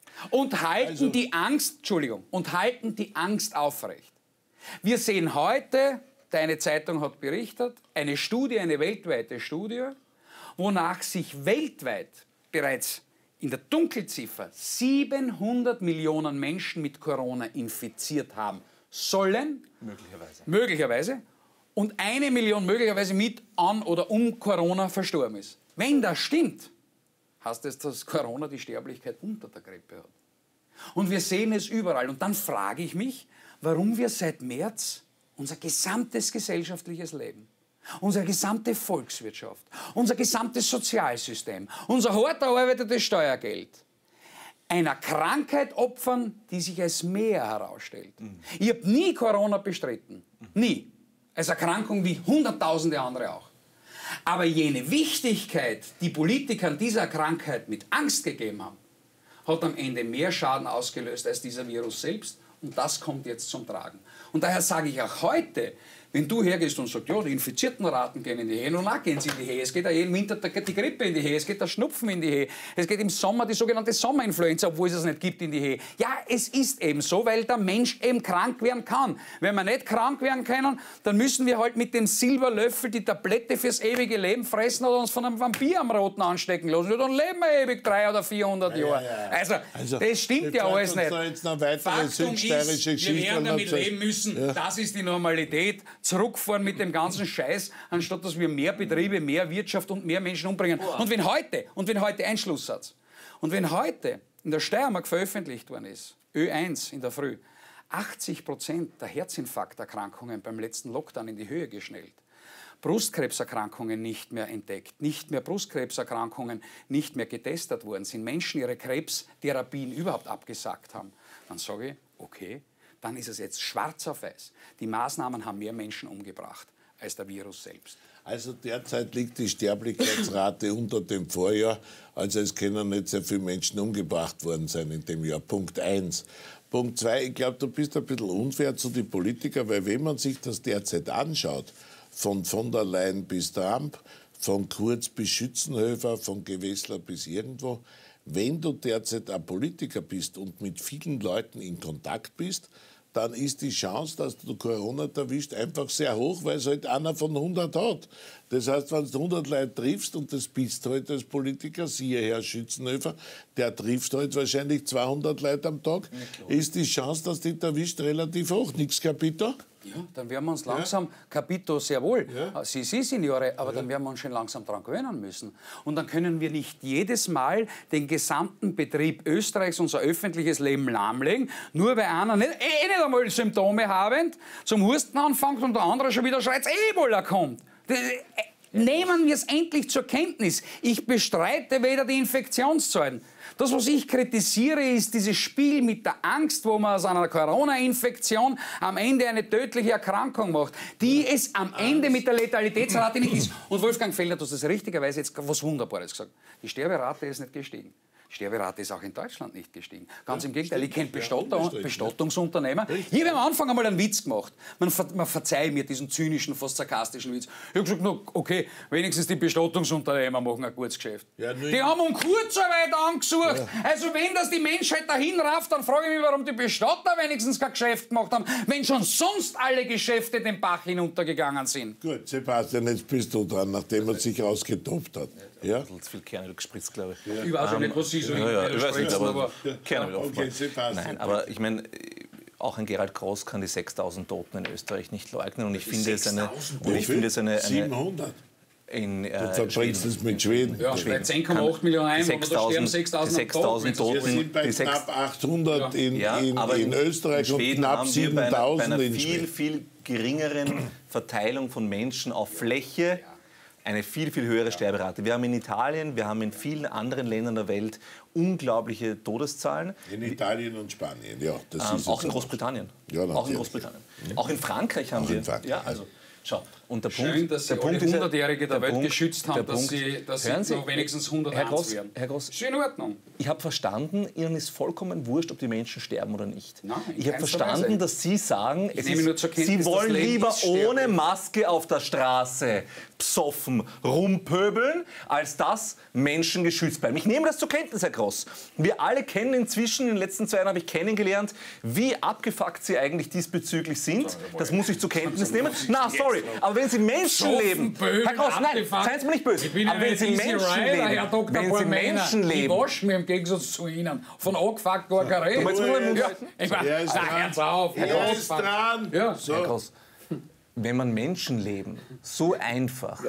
Und halten also. die Angst, Entschuldigung, und halten die Angst aufrecht. Wir sehen heute, deine Zeitung hat berichtet, eine Studie, eine weltweite Studie, wonach sich weltweit bereits in der Dunkelziffer siebenhundert Millionen Menschen mit Corona infiziert haben sollen. Möglicherweise. Möglicherweise. Und eine Million möglicherweise mit an oder um Corona verstorben ist. Wenn das stimmt, heißt das, dass Corona die Sterblichkeit unter der Grippe hat. Und wir sehen es überall. Und dann frage ich mich, warum wir seit März unser gesamtes gesellschaftliches Leben, unsere gesamte Volkswirtschaft, unser gesamtes Sozialsystem, unser hart erarbeitetes Steuergeld einer Krankheit opfern, die sich als mehr herausstellt. Mhm. Ich habe nie Corona bestritten. Nie. Als Erkrankung wie hunderttausende andere auch. Aber jene Wichtigkeit, die Politikern dieser Krankheit mit Angst gegeben haben, hat am Ende mehr Schaden ausgelöst als dieser Virus selbst. Und das kommt jetzt zum Tragen. Und daher sage ich auch heute, Wenn du hergehst und sagst, ja, die Infiziertenraten gehen in die Höhe, nun auch gehen sie in die Höhe. Es geht auch jeden Winter die Grippe in die Höhe, es geht der Schnupfen in die Höhe, es geht im Sommer die sogenannte Sommerinfluenza, obwohl es es nicht gibt, in die Höhe. Ja, es ist eben so, weil der Mensch eben krank werden kann. Wenn wir nicht krank werden können, dann müssen wir halt mit dem Silberlöffel die Tablette fürs ewige Leben fressen oder uns von einem Vampir am Roten anstecken lassen. Ja, dann leben wir ewig dreihundert oder vierhundert ja, Jahre. Ja, ja. Also, also, das stimmt ja alles nicht. Da jetzt noch weitere Faktum ist, wir werden damit leben müssen. Ja. Das ist die Normalität. Zurückfahren mit dem ganzen Scheiß, anstatt dass wir mehr Betriebe, mehr Wirtschaft und mehr Menschen umbringen. Wow. Und wenn heute, und wenn heute ein Schlusssatz, und wenn heute in der Steiermark veröffentlicht worden ist, Ö eins in der Früh, achtzig Prozent der Herzinfarkterkrankungen beim letzten Lockdown in die Höhe geschnellt, Brustkrebserkrankungen nicht mehr entdeckt, nicht mehr Brustkrebserkrankungen nicht mehr getestet worden sind, Menschen ihre Krebstherapien überhaupt abgesagt haben, dann sage ich, okay, dann ist es jetzt schwarz auf weiß. Die Maßnahmen haben mehr Menschen umgebracht als der Virus selbst. Also derzeit liegt die Sterblichkeitsrate unter dem Vorjahr. Also es können nicht sehr viele Menschen umgebracht worden sein in dem Jahr. Punkt eins. Punkt zwei, ich glaube, du bist ein bisschen unfair zu den Politikern, weil wenn man sich das derzeit anschaut, von von der Leyen bis Trump, von Kurz bis Schützenhöfer, von Gewessler bis irgendwo, wenn du derzeit ein Politiker bist und mit vielen Leuten in Kontakt bist, dann ist die Chance, dass du Corona erwischt, einfach sehr hoch, weil es halt einer von hundert hat. Das heißt, wenn du hundert Leute triffst, und das bist du halt als Politiker, siehe Herr Schützenhöfer, der trifft halt wahrscheinlich zweihundert Leute am Tag, ja, ist die Chance, dass dich erwischt, relativ hoch. Nix, Capito? Ja, dann werden wir uns langsam, ja. Capito sehr wohl, ja. Sie, Sie Signore, aber ja. dann werden wir uns schon langsam daran gewöhnen müssen. Und dann können wir nicht jedes Mal den gesamten Betrieb Österreichs, unser öffentliches Leben lahmlegen, nur weil einer nicht, eh nicht einmal Symptome habend zum Husten anfängt und der andere schon wieder schreit, Ebola kommt. Das, äh, nehmen wir es endlich zur Kenntnis. Ich bestreite weder die Infektionszahlen. Das, was ich kritisiere, ist dieses Spiel mit der Angst, wo man aus einer Corona-Infektion am Ende eine tödliche Erkrankung macht, die es am Ende mit der Letalitätsrate nicht ist. Und Wolfgang Fellner, du hast das richtigerweise jetzt was Wunderbares gesagt. Die Sterberate ist nicht gestiegen. Die Sterberate ist auch in Deutschland nicht gestiegen. Ganz ja, im Gegenteil, ich kenne Bestatter, ja, Bestattungsunternehmer. Richtig. Ich habe am Anfang einmal einen Witz gemacht. Man, ver man verzeiht mir diesen zynischen, fast sarkastischen Witz. Ich habe gesagt, no, okay, wenigstens die Bestattungsunternehmer machen ein gutes Geschäft. Ja, die haben um Kurzarbeit angesucht. Ja. Also wenn das die Menschheit dahin rafft, dann frage ich mich, warum die Bestatter wenigstens kein Geschäft gemacht haben, wenn schon sonst alle Geschäfte den Bach hinuntergegangen sind. Gut, Sebastian, jetzt bist du dran, nachdem er sich ausgetobt hat. Ja? Ein bisschen zu viel Kernöl gespritzt, glaube ich. Ja. Ich weiß um, nicht, was Sie so ja, ja, ich weiß nicht, aber, aber Kernöl okay, Nein, aber ich meine, auch ein Gerald Groß kann die sechstausend Toten in Österreich nicht leugnen. Und ich finde es eine... Und ich finde es eine, eine siebenhundert? In, äh, du verbringst es mit Schweden. Ja, bei zehn Komma acht Millionen Einwohner, da sterben sechstausend Toten. Wir sind bei knapp achthundert in, ja, in, in, in Österreich und knapp siebentausend in Schweden. Bei einer viel, viel geringeren Verteilung von Menschen auf Fläche eine viel, viel höhere Sterberate. Wir haben in Italien, wir haben in vielen anderen Ländern der Welt unglaubliche Todeszahlen. In Italien und Spanien, ja. Das ähm, ist auch in Großbritannien. Ja, auch in Großbritannien. Ja. Auch in Frankreich haben auch wir. In Frankreich. Ja, also, schau. Und der Schön, Punkt, dass Sie der alle Punkt ist, hundertjährige der, der Welt Punkt, geschützt haben, dass Punkt, Sie, dass Sie, Sie noch wenigstens hunderteins Herr Groß, werden. Herr Groß, ist in Ordnung. Ich habe verstanden, Ihnen ist vollkommen wurscht, ob die Menschen sterben oder nicht. Nein, ich habe verstanden, Weise. dass Sie sagen, es ist, nur zur Kenntnis, Sie wollen lieber ohne sterben. Maske auf der Straße psoffen, rumpöbeln, als dass Menschen geschützt bleiben. Ich nehme das zur Kenntnis, Herr Groß. Wir alle kennen inzwischen, in den letzten zwei Jahren habe ich kennengelernt, wie abgefuckt Sie eigentlich diesbezüglich sind. Das muss ich zur Kenntnis nehmen. Na, sorry, aber wenn Sie Menschen leben, Herr Groß, nein, seien Sie mir nicht böse, aber wenn Sie Menschen leben, wenn Sie Menschen leben, ich wasche mir im Gegensatz zu Ihnen. Von angefuckt war kein Rede. Er ist dran. Er ist dran. Herr Groß, wenn man Menschenleben so einfach,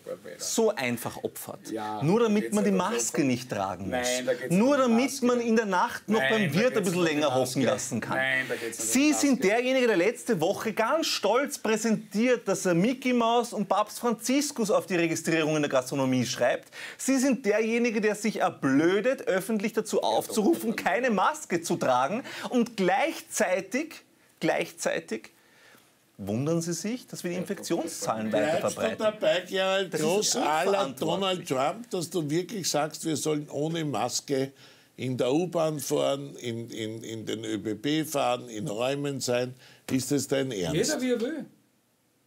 so einfach opfert, ja, nur damit man die Maske nicht tragen muss, Nein, nur damit man in der Nacht noch Nein, beim Wirt ein bisschen länger hocken lassen kann. Nein, Sie sind derjenige, der letzte Woche ganz stolz präsentiert, dass er Mickey Mouse und Papst Franziskus auf die Registrierung in der Gastronomie schreibt. Sie sind derjenige, der sich erblödet, öffentlich dazu aufzurufen, keine Maske zu tragen, und gleichzeitig, gleichzeitig wundern Sie sich, dass wir die Infektionszahlen weiter verbreiten? Bleibst du dabei, Gerald Groß, à la Donald Trump, dass du wirklich sagst, wir sollen ohne Maske in der U-Bahn fahren, in, in, in den ÖBB fahren, in Räumen sein? Ist das dein Ernst? Jeder wie er will.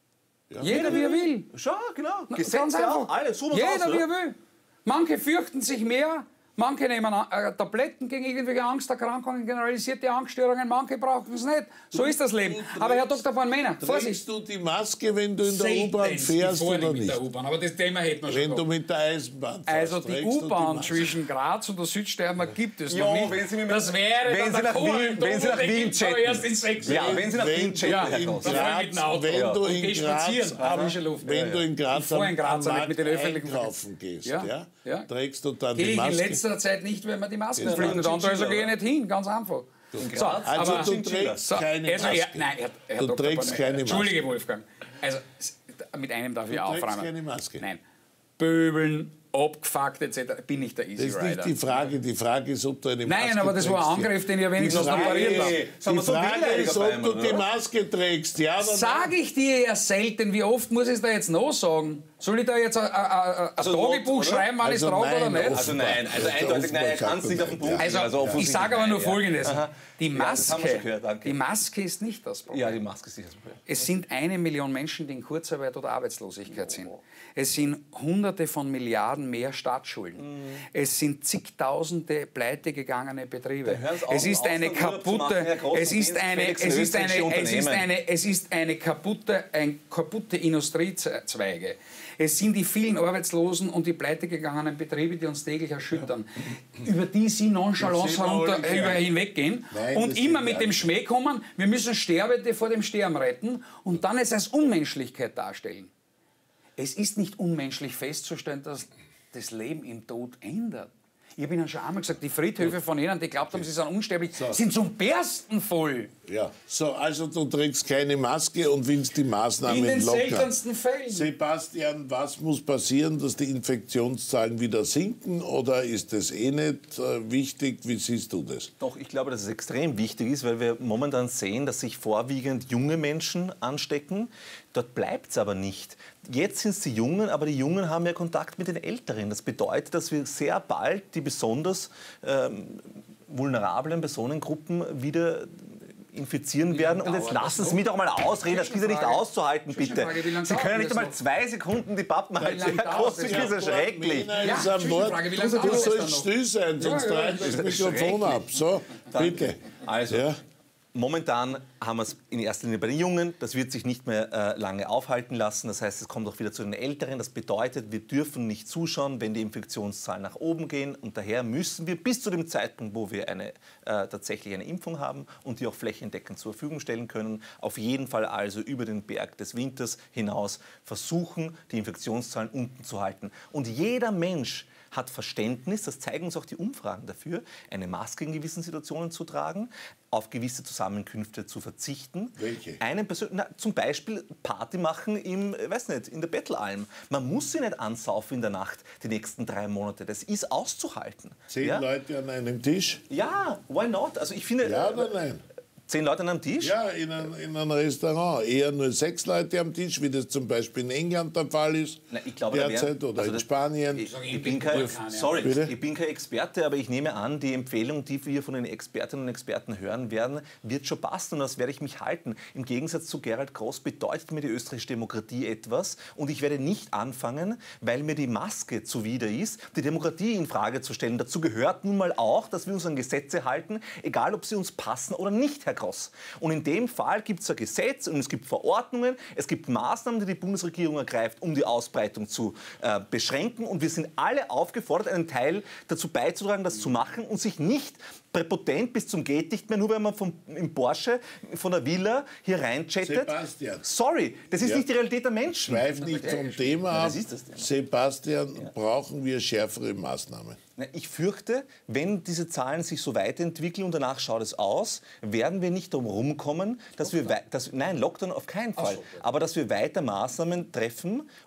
Ja. Jeder wie er will. Schau, genau. Ganz Gesetze einfach. auch, alle, so was Jeder aus, wie oder? er will. Manche fürchten sich mehr, manche nehmen äh, Tabletten gegen irgendwelche Angsterkrankungen, generalisierte Angststörungen, manche brauchen es nicht. So ist das Leben. Aber Herr Doktor von Mehner, Vorsicht. Trägst du die Maske, wenn du in der Seltenst, U-Bahn fährst ich fahr oder mit nicht? der U-Bahn, aber das Thema hätten wir schon Wenn du gehabt. mit der Eisenbahn fährst, Also die trägst du U-Bahn Maske? zwischen Graz und der Südsteiermark gibt es Ja, noch nicht. wenn Sie mit- das wäre wenn dann Sie der nach Chor Wien- im wenn Sie nach Doppel, Wien den gibt's aber chatten. erst in sechs Ja, Jahren. wenn Sie nach Wenn Wien du chatten, Ja, Herr in Klaus. da fahr ich mit dem Graz, Auto. wenn Ja. du Und in geh spazieren, Graz, an am- frische Luft. wenn Ja, du ja. in Graz Ich fahr in am, Graz am nicht mit den Markt öffentlichen einkaufen gehst, Ja, ja, ja. trägst du dann Gehe die ich in Maske? letzter Zeit nicht, wenn man die Maske Ist pflichtet. das Andere also Chinchilla, gehe ich nicht hin, ganz einfach. So, Also aber, du trägst so, keine also, Maske. ja, nein, Herr, Herr Du Doktor trägst Bonnet, keine Maske. Entschuldige, Wolfgang. Also, s- mit einem darf ich Du trägst aufräumen. keine Maske. Nein. Pöbeln, abgefuckt et cetera bin ich der Easy Das ist nicht Rider. die Frage. Die Frage ist, ob du eine Maske Nein, aber das war ein trägst. Angriff, den ich ja Die wenigstens noch Frage, pariert habe. Sagen wir die so Frage wehleidig ist, auf ob einmal, du die oder? Maske trägst. Ja oder nein? Sage ich dir ja selten, wie oft muss ich es da jetzt noch sagen? Soll ich da jetzt ein, ein, ein, ein Tagebuch oder? schreiben, wann ich es Also trage oder nein, nicht? Also nein, also eindeutig nein, er kann es nicht auf den Punkt Also, bringen. ich offensichtlich sage aber nur nein, ja. Folgendes. Die Ja, das haben wir Maske, schon gehört, danke. die Maske ist nicht das Problem. Ja, die Maske ist sicher das Problem. Es sind eine Million Menschen, die in Kurzarbeit oder Arbeitslosigkeit sind. Es sind Hunderte von Milliarden mehr Staatsschulden. Es sind zigtausende pleitegegangene Betriebe. hören Sie auf, Es ist auf, eine Urlaub zu machen, kaputte, Herr Groß, es und ist gehen Sie eine, gefälligst in es ist eine, österreichische es ist Unternehmen. eine, es ist eine kaputte, ein kaputte Industriezweige. Es sind die vielen Arbeitslosen und die pleitegegangenen Betriebe, die uns täglich erschüttern, über die Sie nonchalant Das sehen wir herunter, alle über gern. hinweggehen Nein, und das immer sehen mit wir dem alle. Schmäh kommen, wir müssen Sterbende vor dem Sterben retten und dann es als Unmenschlichkeit darstellen. Es ist nicht unmenschlich festzustellen, dass das Leben im Tod ändert. Ich habe Ihnen schon einmal gesagt, die Friedhöfe von Ihnen, die glaubt haben, sie sind unsterblich, sind zum Bersten voll. Ja, so, also du trägst keine Maske und willst die Maßnahmen In den lockern. seltensten Fällen. Sebastian, was muss passieren, dass die Infektionszahlen wieder sinken? Oder ist das eh nicht äh, wichtig? Wie siehst du das? Doch, ich glaube, dass es extrem wichtig ist, weil wir momentan sehen, dass sich vorwiegend junge Menschen anstecken. Dort bleibt es aber nicht. Jetzt sind es die Jungen, aber die Jungen haben ja Kontakt mit den Älteren. Das bedeutet, dass wir sehr bald die besonders ähm, vulnerablen Personengruppen wieder infizieren werden. Und jetzt dauert lassen das Sie mich doch mal ausreden, das ist ja nicht Zwischenfrage. auszuhalten, bitte. Zwischenfrage, wie lange Sie dauert können ja das nicht einmal noch? zwei Sekunden die Pappen halten. lange Herr dauert Groß, das? das ist ja schrecklich. Männer Ja, ist am Wort. Zwischenfrage, wie lange Du dauert das sollst dann noch? still sein, sonst Ja, ja, reißt das das ist Mikrofon ab. So, bitte. Also, Ja. momentan haben wir es in erster Linie bei den Jungen. Das wird sich nicht mehr äh, lange aufhalten lassen. Das heißt, es kommt auch wieder zu den Älteren. Das bedeutet, wir dürfen nicht zuschauen, wenn die Infektionszahlen nach oben gehen. Und daher müssen wir bis zu dem Zeitpunkt, wo wir eine, äh, tatsächlich eine Impfung haben und die auch flächendeckend zur Verfügung stellen können, auf jeden Fall also über den Berg des Winters hinaus versuchen, die Infektionszahlen unten zu halten. Und jeder Mensch hat Verständnis, das zeigen uns auch die Umfragen dafür, eine Maske in gewissen Situationen zu tragen, auf gewisse Zusammenkünfte zu verzichten. Welche? Einen Persön- na, zum Beispiel Party machen im, äh, weiß nicht, in der Bettelalm. Man muss sie nicht ansaufen in der Nacht die nächsten drei Monate. Das ist auszuhalten. Zehn ja? Leute an einem Tisch? Ja, why not? Also ich finde, Ja oder nein? zehn Leute an einem Tisch? Ja, in, ein, in einem Restaurant. Eher nur sechs Leute am Tisch, wie das zum Beispiel in England der Fall ist. Na, ich glaube, da derzeit wären- oder also in das- Spanien. Ich, Sag ich, ich, ich bin bin kein, Vulkan, ja. sorry, Bitte? ich bin kein Experte, aber ich nehme an, die Empfehlung, die wir von den Expertinnen und Experten hören werden, wird schon passen und das werde ich mich halten. Im Gegensatz zu Gerald Groß bedeutet mir die österreichische Demokratie etwas und ich werde nicht anfangen, weil mir die Maske zuwider ist, die Demokratie in Frage zu stellen. Dazu gehört nun mal auch, dass wir uns an Gesetze halten, egal ob sie uns passen oder nicht, Herr Groß. Und in dem Fall gibt es ein Gesetz und es gibt Verordnungen, es gibt Maßnahmen, die die Bundesregierung ergreift, um die Ausbreitung zu äh, beschränken. Und wir sind alle aufgefordert, einen Teil dazu beizutragen, das zu machen und sich nicht präpotent bis zum geht nicht mehr, nur weil man vom, im Porsche von der Villa hier reinchattet. Sebastian. Sorry, das ist Ja. nicht die Realität der Menschen. Schweif nicht vom Thema ab. das ist das Thema. Sebastian, brauchen wir schärfere Maßnahmen? Na, Ich fürchte, wenn diese Zahlen sich so weiterentwickeln und danach schaut es aus, werden wir nicht darum rumkommen, dass wir wei- dass, nein, Lockdown auf keinen Fall, aber dass wir weiter Maßnahmen treffen,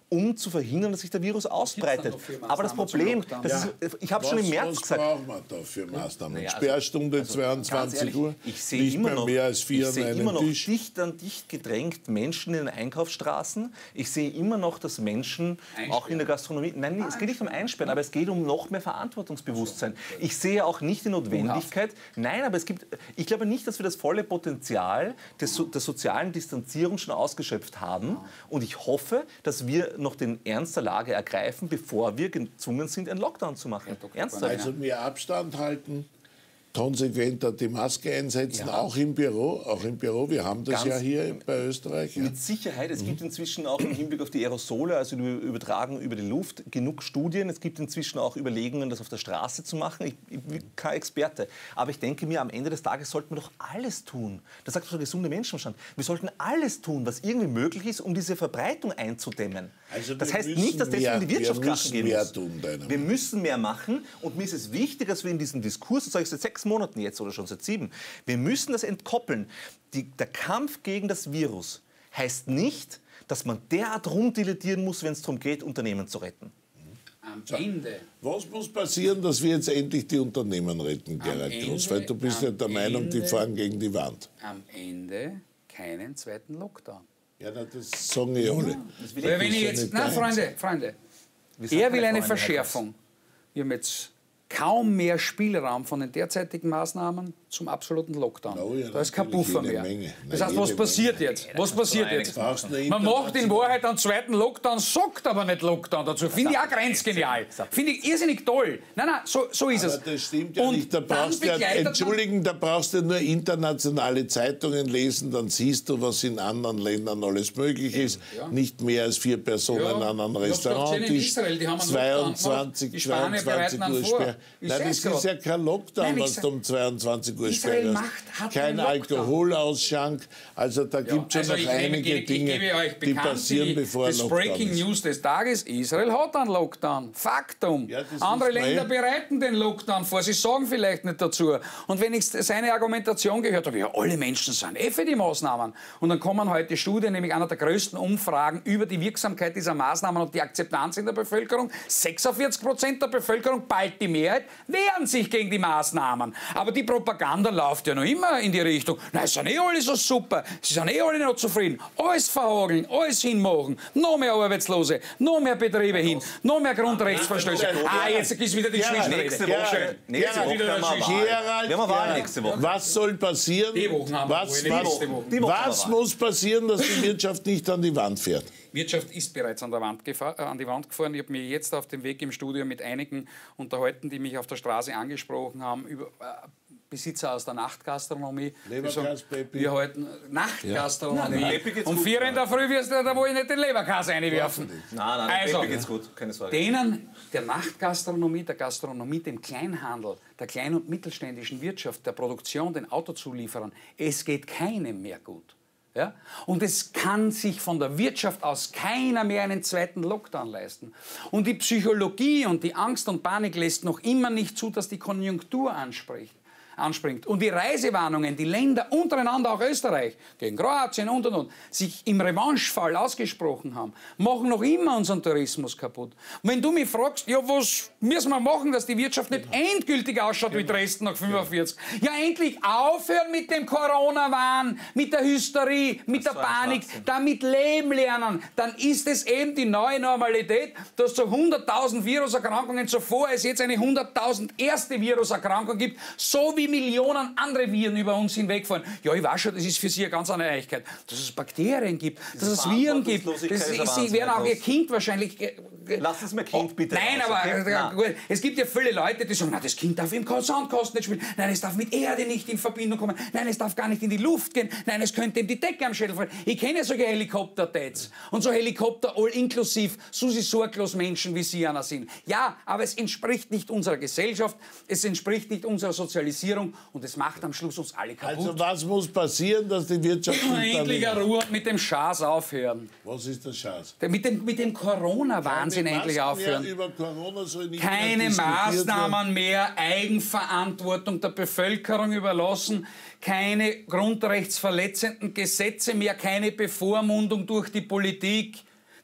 um zu verhindern, dass sich der Virus ausbreitet. Aber das Problem, das Ja. ist, ich habe Was, schon im März was gesagt... Was brauchen wir da für Maßnahmen? Naja, also- Sperrstunde also, zweiundzwanzig ehrlich, Uhr, ich sehe nicht immer mehr noch, mehr als vier ich an sehe einem immer noch Tisch. dicht an dicht gedrängt Menschen in den Einkaufsstraßen. Ich sehe immer noch, dass Menschen auch in der Gastronomie... Nein, es geht nicht um Einsperren, aber es geht um noch mehr Verantwortungsbewusstsein. Ich sehe auch nicht die Notwendigkeit... Nein, aber es gibt... Ich glaube nicht, dass wir das volle Potenzial des, so- der sozialen Distanzierung schon ausgeschöpft haben. Und ich hoffe, dass wir noch den Ernst der Lage ergreifen, bevor wir gezwungen sind, einen Lockdown zu machen. Ernsthaft. Also mehr Abstand halten, konsequenter die Maske einsetzen, auch im Büro. Auch im Büro, wir haben das Ganz ja hier bei Österreich. Ja. Mit Sicherheit. Es gibt inzwischen auch im Hinblick auf die Aerosole, also die Übertragung über die Luft, genug Studien. Es gibt inzwischen auch Überlegungen, das auf der Straße zu machen. Ich, ich bin kein Experte. Aber ich denke mir, am Ende des Tages sollten wir doch alles tun. Das sagt doch der gesunde Menschenverstand. Wir sollten alles tun, was irgendwie möglich ist, um diese Verbreitung einzudämmen. Also das wir heißt müssen nicht, dass deswegen mehr- die Wirtschaft wir krachen müssen gehen mehr muss. tun, deiner Wir Meinung. müssen mehr machen. Und mir ist es wichtig, dass wir in diesem Diskurs, das sage ich seit sechs Monaten jetzt oder schon seit sieben, wir müssen das entkoppeln. Die, der Kampf gegen das Virus heißt nicht, dass man derart rumdilettieren muss, wenn es darum geht, Unternehmen zu retten. Am Ende. Was muss passieren, dass wir jetzt endlich die Unternehmen retten, Gerhard Ende- Groß? Weil du bist ja am der Meinung, die Ende- fahren gegen die Wand. Am Ende keinen zweiten Lockdown. Ja, na, das sagen ja alle. Weil wenn ich ja jetzt, nicht nein, der Freunde, Freunde, Wir er sind will keine eine Freunde, Herr Verschärfung. Wir haben jetzt kaum mehr Spielraum von den derzeitigen Maßnahmen zum absoluten Lockdown. Oh ja, Da ist kein natürlich, Puffer jede mehr. Menge. Das Nein, heißt, was jede passiert Menge. jetzt? Was passiert jetzt? Brauchst du eine Man macht in internationale- Wahrheit einen zweiten Lockdown, sagt aber nicht Lockdown dazu. Finde ich auch grenzgenial. Finde ich irrsinnig toll. Nein, nein, so, so ist Aber es. das stimmt ja Und nicht. Da dann brauchst du ja, begleitet man- Entschuldigen, da brauchst du nur internationale Zeitungen lesen, dann siehst du, was in anderen Ländern alles möglich ist. Nicht mehr als vier Personen Ja, an einem ich hab's doch gesehen in Restauranttisch. Israel, die haben einen Lockdown gemacht. zweiundzwanzig, Die Spanier bereiten zweiundzwanzig einen Uhr vor. Sperre. Ich Nein, seh's das ist ja grad. kein Lockdown, Nein, ich was sag- du um zweiundzwanzig Uhr Israel Sperre macht- hast. hat Kein einen Lockdown. Alkoholausschank. Also da gibt es Also ja ich noch gebe, einige gebe, ich Dinge, gebe euch die bekannt, passieren, die, bevor ein das Lockdown Breaking ist. News des Tages, Israel hat einen Lockdown. Faktum. Ja, das Andere wissen wir Länder eh. bereiten den Lockdown vor, sie sagen vielleicht nicht dazu. Und wenn ich seine Argumentation gehört habe, ja, alle Menschen sind eh für die Maßnahmen. Und dann kommen heute Studien, nämlich einer der größten Umfragen über die Wirksamkeit dieser Maßnahmen und die Akzeptanz in der Bevölkerung. sechsundvierzig Prozent der Bevölkerung, bald die Mehrheit, wehren sich gegen die Maßnahmen. Aber die Propaganda läuft ja noch immer in die Richtung, na, es sind eh alle so super, sie sind eh alle noch zufrieden. Alles verhageln, alles hinmachen, noch mehr Arbeitslose, noch mehr Betriebe hin, noch mehr Grundrechtsverstöße. Ah, jetzt ist wieder die Gerhard, Zwischenrede. Nächste Gerhard, Woche, nächste Gerhard, Woche haben wir eine Wahl. Gerhard, Wir haben eine Wahl Gerhard, nächste Woche. Was soll passieren? Die Wochen haben wir was, wohl, was, nächste Woche. Die Woche was haben wir muss passieren, dass die Wirtschaft nicht an die Wand fährt? Wirtschaft ist bereits an, der Wand gefahr, äh, an die Wand gefahren. Ich habe mich jetzt auf dem Weg im Studio mit einigen unterhalten, die mich auf der Straße angesprochen haben, über äh, Besitzer aus der Nachtgastronomie. Leberkas, Die sagen, Peppi. wir halten Nachtgastronomie. Ja. Peppi geht's Um gut. vier in der Früh wirst du da wohl nicht den Leberkas reinwerfen. Nein, nein, Also, Peppi geht's gut, keine Sorge. denen, der Nachtgastronomie, der Gastronomie, dem Kleinhandel, der kleinen und mittelständischen Wirtschaft, der Produktion, den Autozulieferern, es geht keinem mehr gut. Ja? Und es kann sich von der Wirtschaft aus keiner mehr einen zweiten Lockdown leisten. Und die Psychologie und die Angst und Panik lässt noch immer nicht zu, dass die Konjunktur anspricht. anspringt. Und die Reisewarnungen, die Länder untereinander, auch Österreich, gegen Kroatien und und und, sich im Revanchefall ausgesprochen haben, machen noch immer unseren Tourismus kaputt. Und wenn du mich fragst, ja, was müssen wir machen, dass die Wirtschaft nicht endgültig ausschaut wie Dresden nach fünfundvierzig? Ja, endlich aufhören mit dem Corona-Wahn, mit der Hysterie, mit der war ein Panik, Schwachsinn. damit leben lernen. Dann ist es eben die neue Normalität, dass so hunderttausend Viruserkrankungen zuvor es jetzt eine hunderttausend erste Viruserkrankung gibt, so wie Millionen andere Viren über uns hinwegfahren. Ja, ich weiß schon, das ist für Sie eine ganz andere Neuigkeit. Dass es Bakterien gibt, dass es Viren gibt. Das, Verantwortungslosigkeit ist Sie ein werden auch Wahnsinn. Ihr Kind wahrscheinlich... äh, Lass es mein Kind bitte Nein, raus, aber okay? äh, Nein. gut, es gibt ja viele Leute, die sagen, na, das Kind darf im Soundkosten nicht spielen. Nein, es darf mit Erde nicht in Verbindung kommen. Nein, es darf gar nicht in die Luft gehen. Nein, es könnte ihm die Decke am Schädel fallen. Ich kenne solche Helikopter-Dates. Und so Helikopter all inklusiv, so sie sorglos Menschen wie Sie einer sind. Ja, aber es entspricht nicht unserer Gesellschaft, es entspricht nicht unserer Sozialisierung und es macht am Schluss uns alle kaputt. Also was muss passieren, dass die Wirtschaft nicht Endlich an die- eine Ruhe und mit dem Schaß aufhören. Was ist der Schatz? Mit dem, mit dem Corona-Wahnsinn Keine endlich Masken aufhören. mehr über Corona soll nicht Keine mehr diskutiert werden. Maßnahmen mehr, Eigenverantwortung der Bevölkerung überlassen, keine grundrechtsverletzenden Gesetze mehr, keine Bevormundung durch die Politik.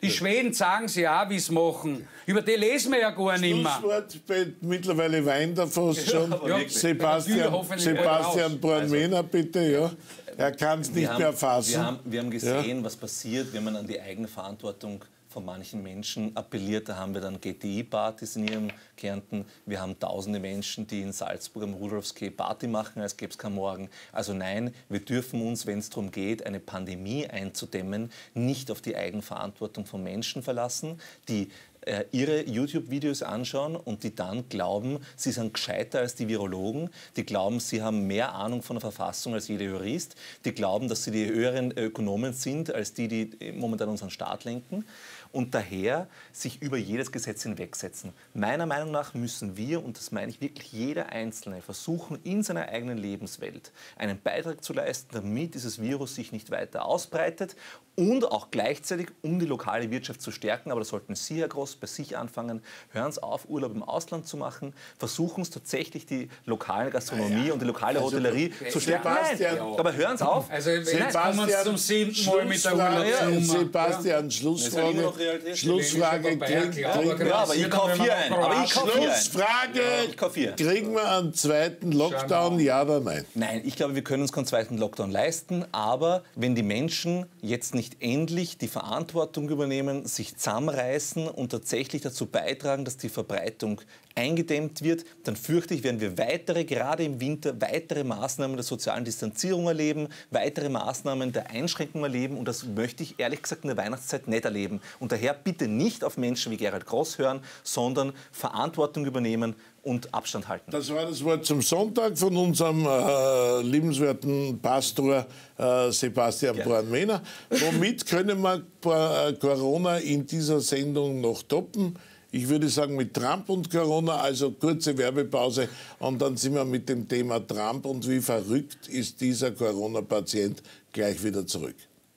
Die Schweden sagen sie auch, wie es machen. Über die lesen wir ja gar nicht mehr. Schlusswort, mittlerweile weint er fast schon. Ja, Sebastian, Sebastian Bornmena, also, bitte, ja. Er kann es nicht haben, mehr fassen. Wir haben, wir haben gesehen, ja. was passiert, wenn man an die eigene Verantwortung von manchen Menschen appelliert. Da haben wir dann G T I-Partys in ihrem Kärnten. Wir haben tausende Menschen, die in Salzburg am Rudolfskee Party machen, als gäbe es keinen Morgen. Also nein, wir dürfen uns, wenn es darum geht, eine Pandemie einzudämmen, nicht auf die Eigenverantwortung von Menschen verlassen, die äh, ihre YouTube-Videos anschauen und die dann glauben, sie sind gescheiter als die Virologen, die glauben, sie haben mehr Ahnung von der Verfassung als jeder Jurist, die glauben, dass sie die höheren Ökonomen sind als die, die momentan unseren Staat lenken. Und daher sich über jedes Gesetz hinwegsetzen. Meiner Meinung nach müssen wir, und das meine ich wirklich jeder Einzelne, versuchen, in seiner eigenen Lebenswelt einen Beitrag zu leisten, damit dieses Virus sich nicht weiter ausbreitet und auch gleichzeitig, um die lokale Wirtschaft zu stärken. Aber da sollten Sie, Herr Gross, bei sich anfangen. Hören Sie auf, Urlaub im Ausland zu machen. Versuchen Sie tatsächlich, die lokale Gastronomie ja. und die lokale also, Hotellerie zu stärken. Nein, aber hören Sie auf. Also jetzt kommen wir zum siebten Mal mit der Urlaubsnummer. Sebastian, Schlussfrage. Schlussfrage. Krieg, ja, aber, ja, aber ich kaufe hier ein. Aber ich kaufe hier ein. Schlussfrage. Ja, ich kaufe hier. Kriegen wir einen zweiten Lockdown, ja oder nein? Nein, ich glaube, wir können uns keinen zweiten Lockdown leisten. Aber wenn die Menschen jetzt nicht endlich die Verantwortung übernehmen, sich zusammenreißen und tatsächlich dazu beitragen, dass die Verbreitung eingedämmt wird, dann fürchte ich, werden wir weitere, gerade im Winter, weitere Maßnahmen der sozialen Distanzierung erleben, weitere Maßnahmen der Einschränkung erleben. Und das möchte ich ehrlich gesagt in der Weihnachtszeit nicht erleben. Und daher bitte nicht auf Menschen wie Gerald Gross hören, sondern Verantwortung übernehmen und Abstand halten. Das war das Wort zum Sonntag von unserem äh, liebenswerten Pastor äh, Sebastian ja. Bornmena. Womit können wir äh, Corona in dieser Sendung noch toppen? Ich würde sagen mit Trump und Corona, also kurze Werbepause und dann sind wir mit dem Thema Trump und wie verrückt ist dieser Corona-Patient gleich wieder zurück.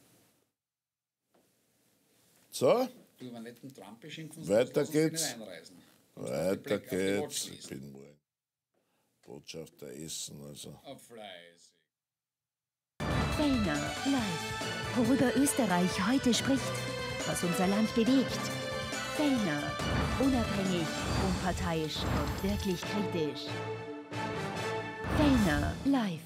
So, weiter geht's. Weiter geht's. Ich bin morgen Botschafter Essen, also. Fellner live. Worüber Österreich heute spricht, was unser Land bewegt. Fellner, unabhängig, unparteiisch und wirklich kritisch. Fellner live.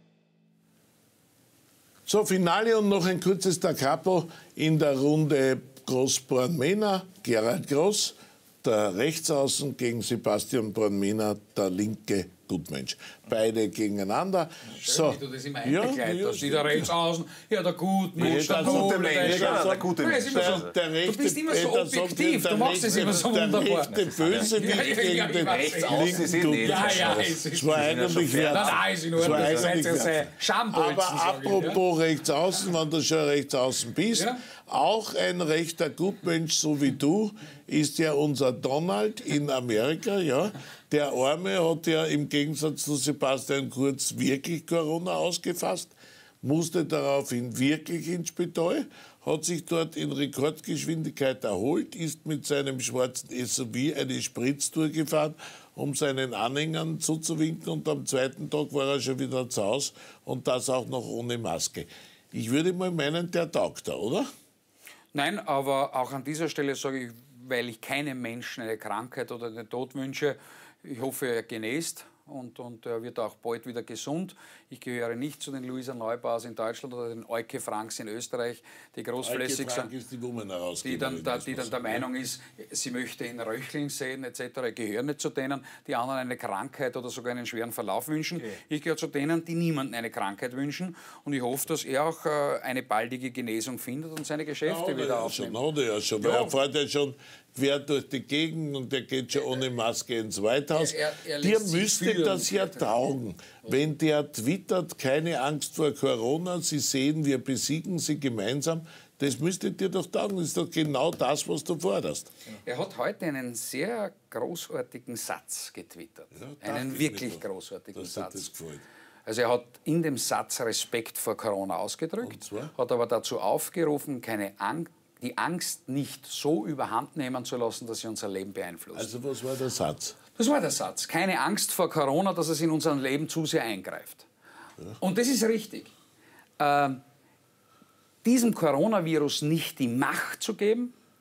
So, Finale und noch ein kurzes Da Capo in der Runde Gross-Bornmena, Gerald Gross, der Rechtsaußen gegen Sebastian Bornmena, der linke Gutmensch. Beide gegeneinander. Schön, so. wie du das immer einbegleitet hast. Die der Rechtsaußen, ja, der Gutmensch, der gute Mensch. Der gute Mensch. Du bist immer so objektiv, du machst es immer so wunderbar. Der rechte Bösewicht gegen den linken Gutmensch. Ja, ja, es ist... Das war eigentlich wert. Nein, ist in Ordnung, das seid ja Schambolzen. Aber apropos Rechtsaußen, wenn du schon Rechtsaußen bist, auch ein rechter Gutmensch, so wie du, ist ja unser Donald in Amerika, ja. Der Arme hat ja im Gegensatz zu Sebastian Kurz wirklich Corona ausgefasst, musste daraufhin wirklich ins Spital, hat sich dort in Rekordgeschwindigkeit erholt, ist mit seinem schwarzen S U V eine Spritztour gefahren, um seinen Anhängern zuzuwinken, und am zweiten Tag war er schon wieder zu Hause und das auch noch ohne Maske. Ich würde mal meinen, der taugt da, oder? Nein, aber auch an dieser Stelle sage ich, weil ich keinem Menschen eine Krankheit oder den Tod wünsche, ich hoffe, er genäst und, und er wird auch bald wieder gesund. Ich gehöre nicht zu den Luisa Neubaus in Deutschland oder den Euke Franks in Österreich, die großflächig sind, ist die, die dann, da, die dann der Meinung ist, sie möchte ihn röcheln sehen et cetera. Ich gehöre nicht zu denen, die anderen eine Krankheit oder sogar einen schweren Verlauf wünschen. Okay. Ich gehöre zu denen, die niemandem eine Krankheit wünschen, und ich hoffe, dass er auch äh, eine baldige Genesung findet und seine Geschäfte ja, wieder aufnimmt. Schon, hat er ja schon, weil ja. er fährt ja schon quer durch die Gegend und der geht schon ohne Maske ins White House. Er, er, er Dir müsste das ja taugen, wenn der twittert, keine Angst vor Corona, Sie sehen, wir besiegen sie gemeinsam. Das müsste dir doch taugen, das ist doch genau das, was du forderst. Er hat heute einen sehr großartigen Satz getwittert. Ja, einen wirklich großartigen Satz. Das gefällt. Also er hat in dem Satz Respekt vor Corona ausgedrückt, hat aber dazu aufgerufen, keine Angst, die Angst nicht so überhand nehmen zu lassen, dass sie unser Leben beeinflusst. Also was war der Satz? Das war der Satz. Keine Angst vor Corona, dass es in unser Leben zu sehr eingreift. Ja. Und das ist richtig. Ähm, diesem Coronavirus nicht die Macht zu geben,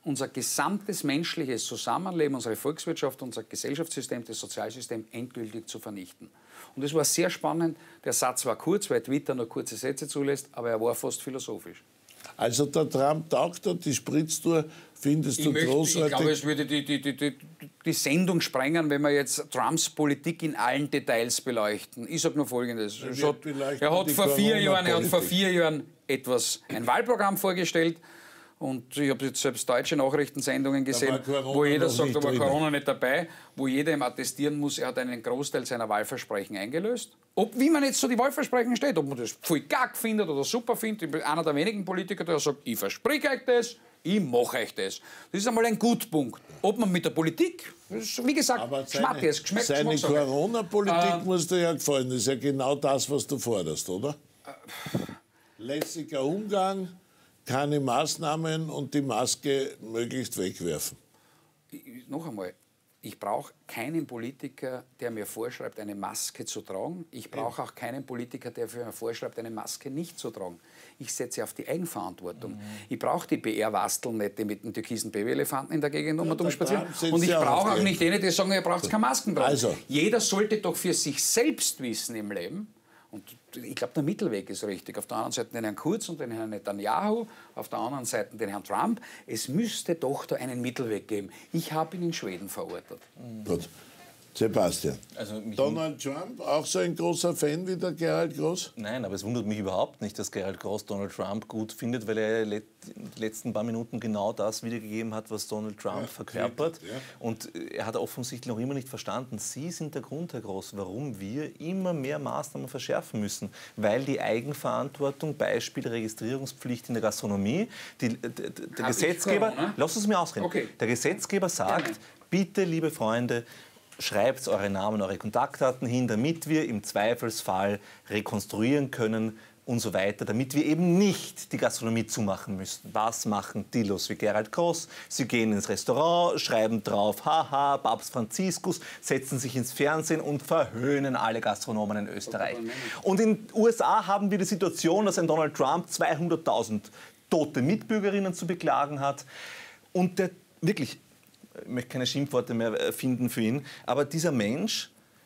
unser gesamtes menschliches Zusammenleben, unsere Volkswirtschaft, unser Gesellschaftssystem, das Sozialsystem endgültig zu vernichten. Und es war sehr spannend. Der Satz war kurz, weil Twitter nur kurze Sätze zulässt, aber er war fast philosophisch. Also der Trump taugt dort, die Spritztour findest Ich, du möchte, großartig? ich glaube, es würde die, die, die, die, die Sendung sprengen, wenn wir jetzt Trumps Politik in allen Details beleuchten. Ich sage nur Folgendes. Es hat, er, hat vor vier Jahren, er hat vor vier Jahren etwas, ein Wahlprogramm vorgestellt. Und ich habe jetzt selbst deutsche Nachrichtensendungen gesehen, wo jeder sagt, da war Corona nicht dabei, wo jeder ihm attestieren muss, er hat einen Großteil seiner Wahlversprechen eingelöst. Ob, wie man jetzt so die Wahlversprechen steht, ob man das voll gack findet oder super findet, ich bin einer der wenigen Politiker, der sagt, ich verspreche euch das, ich mache euch das. Das ist einmal ein Gutpunkt. Ob man mit der Politik, das ist, wie gesagt, Geschmack ist, Geschmack, seine Corona-Politik äh, muss dir ja gefallen. Das ist ja genau das, was du forderst, oder? Äh, Lässiger Umgang, keine Maßnahmen und die Maske möglichst wegwerfen. Ich, noch einmal, ich brauche keinen Politiker, der mir vorschreibt, eine Maske zu tragen. Ich brauche auch keinen Politiker, der mir vorschreibt, eine Maske nicht zu tragen. Ich setze auf die Eigenverantwortung. Mhm. Ich brauche die P R-Wastel nicht, die mit dem türkisen Babyelefanten in der Gegend um und um spazieren. Und ich brauche auch nicht jene, die sagen, ihr braucht keine Masken tragen. Also. Jeder sollte doch für sich selbst wissen im Leben. Und ich glaube, der Mittelweg ist richtig. Auf der anderen Seite den Herrn Kurz und den Herrn Netanyahu, auf der anderen Seite den Herrn Trump. Es müsste doch da einen Mittelweg geben. Ich habe ihn in Schweden verortet. Mhm. Gut. Sebastian, also Donald Trump, auch so ein großer Fan wie der Gerald Groß? Nein, aber es wundert mich überhaupt nicht, dass Gerald Groß Donald Trump gut findet, weil er in den letzten paar Minuten genau das wiedergegeben hat, was Donald Trump ja, verkörpert. Ja. Und er hat offensichtlich noch immer nicht verstanden, Sie sind der Grund, Herr Groß, warum wir immer mehr Maßnahmen verschärfen müssen. Weil die Eigenverantwortung, Beispiel Registrierungspflicht in der Gastronomie, die, der, der Gesetzgeber, Corona? Lass es mir ausreden, okay. Der Gesetzgeber sagt, ja. Bitte, liebe Freunde, schreibt eure Namen, eure Kontaktdaten hin, damit wir im Zweifelsfall rekonstruieren können und so weiter, damit wir eben nicht die Gastronomie zumachen müssen. Was machen Dillos wie Gerald Groß? Sie gehen ins Restaurant, schreiben drauf, haha, Papst Franziskus, setzen sich ins Fernsehen und verhöhnen alle Gastronomen in Österreich. Und in den U S A haben wir die Situation, dass ein Donald Trump zweihunderttausend tote Mitbürgerinnen zu beklagen hat und der wirklich... Ich möchte keine Schimpfworte mehr finden für ihn, aber dieser Mensch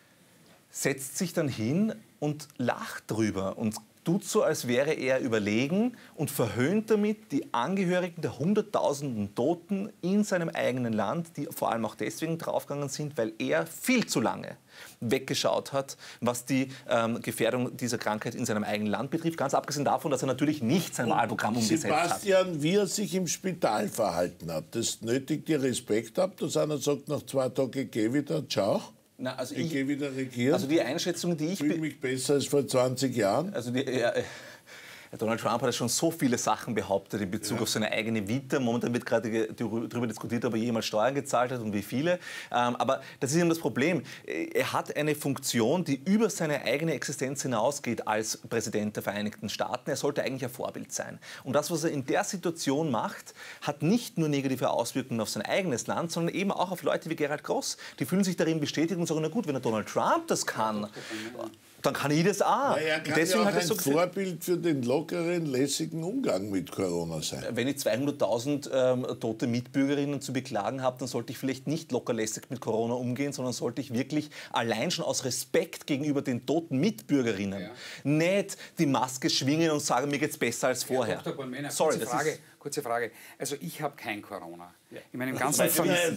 setzt sich dann hin und lacht drüber und tut so, als wäre er überlegen und verhöhnt damit die Angehörigen der Hunderttausenden Toten in seinem eigenen Land, die vor allem auch deswegen draufgegangen sind, weil er viel zu lange weggeschaut hat, was die ähm, Gefährdung dieser Krankheit in seinem eigenen Land betrifft. Ganz abgesehen davon, dass er natürlich nicht sein Wahlprogramm umgesetzt hat. Sebastian, wie er sich im Spital verhalten hat, das nötigt dir Respekt ab, dass einer sagt, nach zwei Tagen, ich gehe wieder, ciao. Na, also ich, ich gehe wieder regieren. Also die Einschätzung, die ich... Ich fühle mich besser als vor zwanzig Jahren. Also die, ja, Donald Trump hat schon so viele Sachen behauptet in Bezug ja. auf seine eigene Vita. Momentan wird gerade darüber diskutiert, ob er jemals Steuern gezahlt hat und wie viele. Ähm, aber das ist eben das Problem. Er hat eine Funktion, die über seine eigene Existenz hinausgeht als Präsident der Vereinigten Staaten. Er sollte eigentlich ein Vorbild sein. Und das, was er in der Situation macht, hat nicht nur negative Auswirkungen auf sein eigenes Land, sondern eben auch auf Leute wie Gerald Groß. Die fühlen sich darin bestätigt und sagen, na gut, wenn der Donald Trump das kann, dann kann ich das auch. Na, er kann deswegen ja auch ein so Vorbild für den lockeren, lässigen Umgang mit Corona sein. Wenn ich zweihunderttausend ähm, tote Mitbürgerinnen zu beklagen habe, dann sollte ich vielleicht nicht lockerlässig mit Corona umgehen, sondern sollte ich wirklich allein schon aus Respekt gegenüber den toten Mitbürgerinnen ja. nicht die Maske schwingen und sagen, mir geht's besser als vorher. Herr Doktor Bonmena, Sorry, kurze, Frage, kurze Frage. Also ich habe kein Corona. Ja. In meinem ganzen,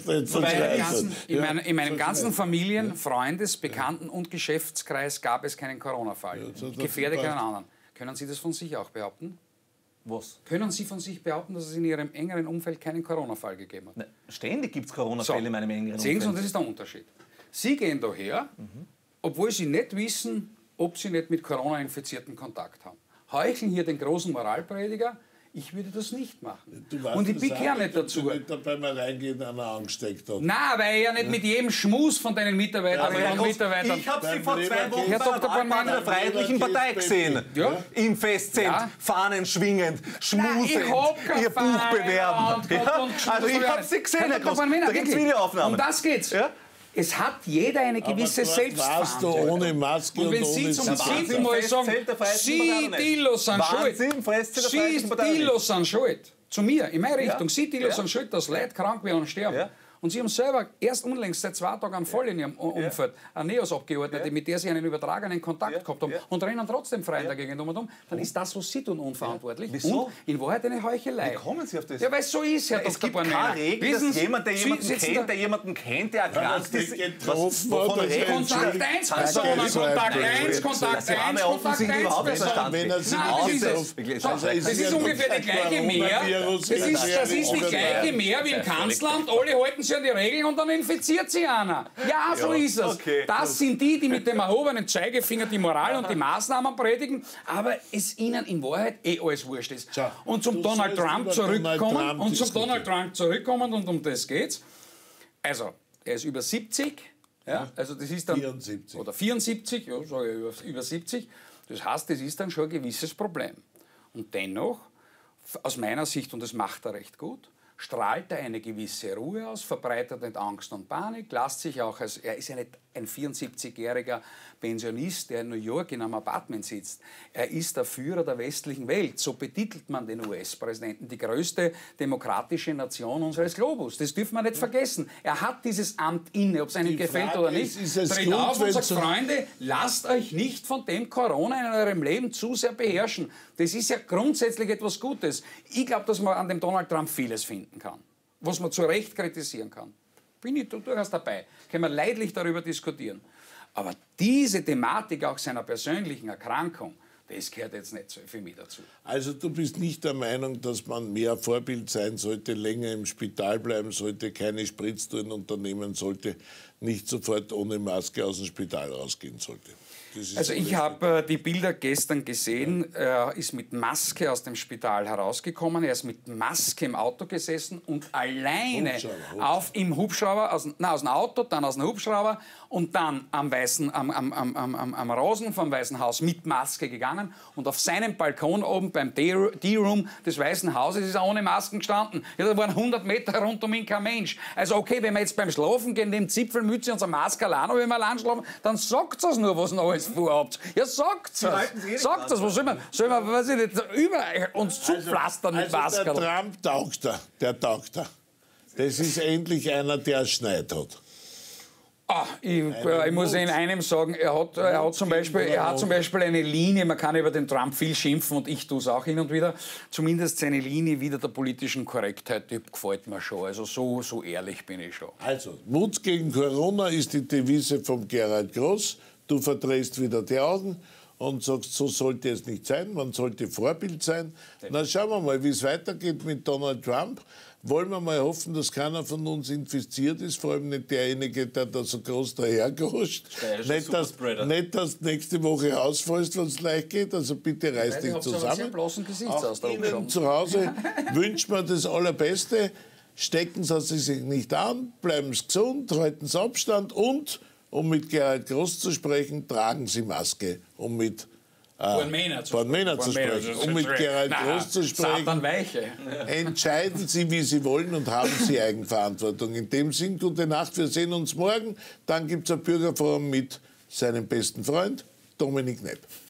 ganzen, in meinem, in meinem ganzen Familien-, Freundes-, Bekannten- und Geschäftskreis gab es keinen Corona-Fall. Ja, ich gefährde keinen anderen. Können Sie das von sich auch behaupten? Was? Können Sie von sich behaupten, dass es in Ihrem engeren Umfeld keinen Corona-Fall gegeben hat? Na, ständig gibt es Corona-Fälle so, in meinem engeren sehen Umfeld. Sie, und das ist der Unterschied. Sie gehen daher, mhm. obwohl Sie nicht wissen, ob Sie nicht mit Corona-Infizierten Kontakt haben. Heucheln hier den großen Moralprediger, ich würde das nicht machen. Du und ich bin gerne nicht dazu. Du nicht dabei mal reingehen, einer angesteckt hat. Nein, weil er ja nicht ja. mit jedem Schmus von deinen Mitarbeiterinnen ja, und Mitarbeitern... Ich habe Sie vor zwei Wochen bei der Freiheitlichen Partei gesehen. Ja? Im Festzelt, ja. Fahnen schwingend, schmusend, Nein, Ihr Buch bewerben. Ja? Also ich habe Sie gesehen, Herr Groß. Da gibt es Videoaufnahmen. Um das geht's. Ja? Es hat jeder eine gewisse Aber dort warst du Selbstverantwortung. ohne Maske Und und wenn Sie ohne zum Sicherheit. zehnten Mal sagen, Sie, Dillo, sind schuld. Sie, Dillo, sind schuld. Zu mir, in meine Richtung. Sie, Dillo, sind schuld, dass Leute krank werden und sterben. Ja. Und Sie haben selber erst unlängst seit zwei Tagen einen Fall in Ihrem Umfeld, eine NEOS-Abgeordnete, mit der Sie einen übertragenen Kontakt Ja. gehabt haben Ja. und rennen trotzdem frei dagegen um und um, dann ist das, was Sie tun, unverantwortlich. Wieso? Und in Wahrheit eine Heuchelei. Wie kommen Sie auf das? Ja, weil es so ist, Herr Es Doktor gibt keine Bornena. Regel, Wissen dass Sie, jemand, der Sie jemanden sitzen kennt, da- der jemanden kennt, der erkrankt das ist. getroffen wovon hat, reden das Sie? Kontakt eins Personen, so Kontakt ein eins, Blödsinn. Kontakt Sie haben eins, ja Kontakt offensichtlich eins überhaupt nicht Personen. verstanden. Wenn er sich Nein, das ist es. Wirklich, So, also Das ist ist ja ungefähr die kein gleiche Mehr. Coronavirus, Das ist, das ist die oder gleiche Mehr wie im Kanzleramt. Alle halten sich an die Regeln und dann infiziert sie einer. Ja, so Ja, ist es. okay. Das sind die, die mit dem erhobenen Zeigefinger die Moral und die Maßnahmen predigen, aber es ihnen in Wahrheit eh alles wurscht ist. Schau, Und zum du Donald sollst Trump über zurückkommen, Donald Trump und zum diskutieren. Donald Trump zurückkommen, und um das geht's. Also, er ist über siebzig, ja, also das ist dann, vierundsiebzig. oder vierundsiebzig, ja, sage ich über, über siebzig, das heißt, das ist dann schon ein gewisses Problem. Und dennoch, f- aus meiner Sicht, und das macht er recht gut, strahlt er eine gewisse Ruhe aus, verbreitet nicht Angst und Panik, lässt sich auch als, er ist ja nicht ein vierundsiebzigjähriger Pensionist, der in New York in einem Apartment sitzt. Er ist der Führer der westlichen Welt. So betitelt man den U S-Präsidenten. Die größte demokratische Nation unseres Globus. Das dürfen wir nicht vergessen. Er hat dieses Amt inne, ob es einem Die gefällt Frage oder nicht. ist, ist es Tritt gut, auf und wenn sagt, so- Freunde, lasst euch nicht von dem Corona in eurem Leben zu sehr beherrschen. Das ist ja grundsätzlich etwas Gutes. Ich glaube, dass man an dem Donald Trump vieles finden kann, was man zu Recht kritisieren kann. Bin ich durchaus dabei. Können wir leidlich darüber diskutieren. Aber diese Thematik auch seiner persönlichen Erkrankung, das gehört jetzt nicht so für mich dazu. Also du bist nicht der Meinung, dass man mehr Vorbild sein sollte, länger im Spital bleiben sollte, keine Spritztouren unternehmen sollte, nicht sofort ohne Maske aus dem Spital rausgehen sollte? Das ist Also ich habe äh, die Bilder gestern gesehen. Er ist mit Maske aus dem Spital herausgekommen. Er ist mit Maske im Auto gesessen und alleine Hubschrauber, Hubschrauber. auf im Hubschrauber, aus, na, aus dem Auto, dann aus dem Hubschrauber und dann am, Weißen, am, am, am, am, am, am Rosen vom Weißen Haus mit Maske gegangen. Und auf seinem Balkon oben beim D-Room des Weißen Hauses ist er ohne Masken gestanden. Ja, da waren hundert Meter rund um ihn kein Mensch. Also okay, wenn wir jetzt beim Schlafen gehen, dem Zipfelmütze und so Maske allein, wenn wir allein schlafen, dann sagt es nur, was noch alles vorhabt. Ja, sagt halten Sie eh es. nicht Sagt es. Was soll man, soll man weiß ich nicht, überall uns zupflastern mit Also der Masken? Trump taugt er, der taugt er. Das ist endlich einer, der Schneid hat. Ah, ich, äh, ich muss in einem sagen, er hat, er, hat zum Beispiel, er hat zum Beispiel eine Linie, man kann über den Trump viel schimpfen und ich tue es auch hin und wieder, zumindest seine Linie wieder der politischen Korrektheit, die gefällt mir schon. Also so, so ehrlich bin ich schon. Also, Mut gegen Corona ist die Devise von Gerhard Groß. Du verdrehst wieder die Augen und sagst, so sollte es nicht sein, man sollte Vorbild sein. Na, schauen wir mal, wie es weitergeht mit Donald Trump. Wollen wir mal hoffen, dass keiner von uns infiziert ist, vor allem nicht derjenige, der da so groß dahergruscht. Nicht dass, nicht, dass du nächste Woche ausfallst, wenn es leicht geht, also bitte reiß dich zusammen. Auch Ihnen zu Hause wünscht man das Allerbeste. Stecken Sie sich nicht an, bleiben Sie gesund, halten Sie Abstand und, um mit Gerhard Groß zu sprechen, tragen Sie Maske, um mit Von Männer zu Von Männer zu Männer sprechen. zu Um mit sprechen. Gerhard Na, Groß zu sprechen. Satanweiche. Entscheiden Sie, wie Sie wollen und haben Sie Eigenverantwortung. In dem Sinn, gute Nacht, wir sehen uns morgen. Dann gibt es ein Bürgerforum mit seinem besten Freund, Dominik Kneip.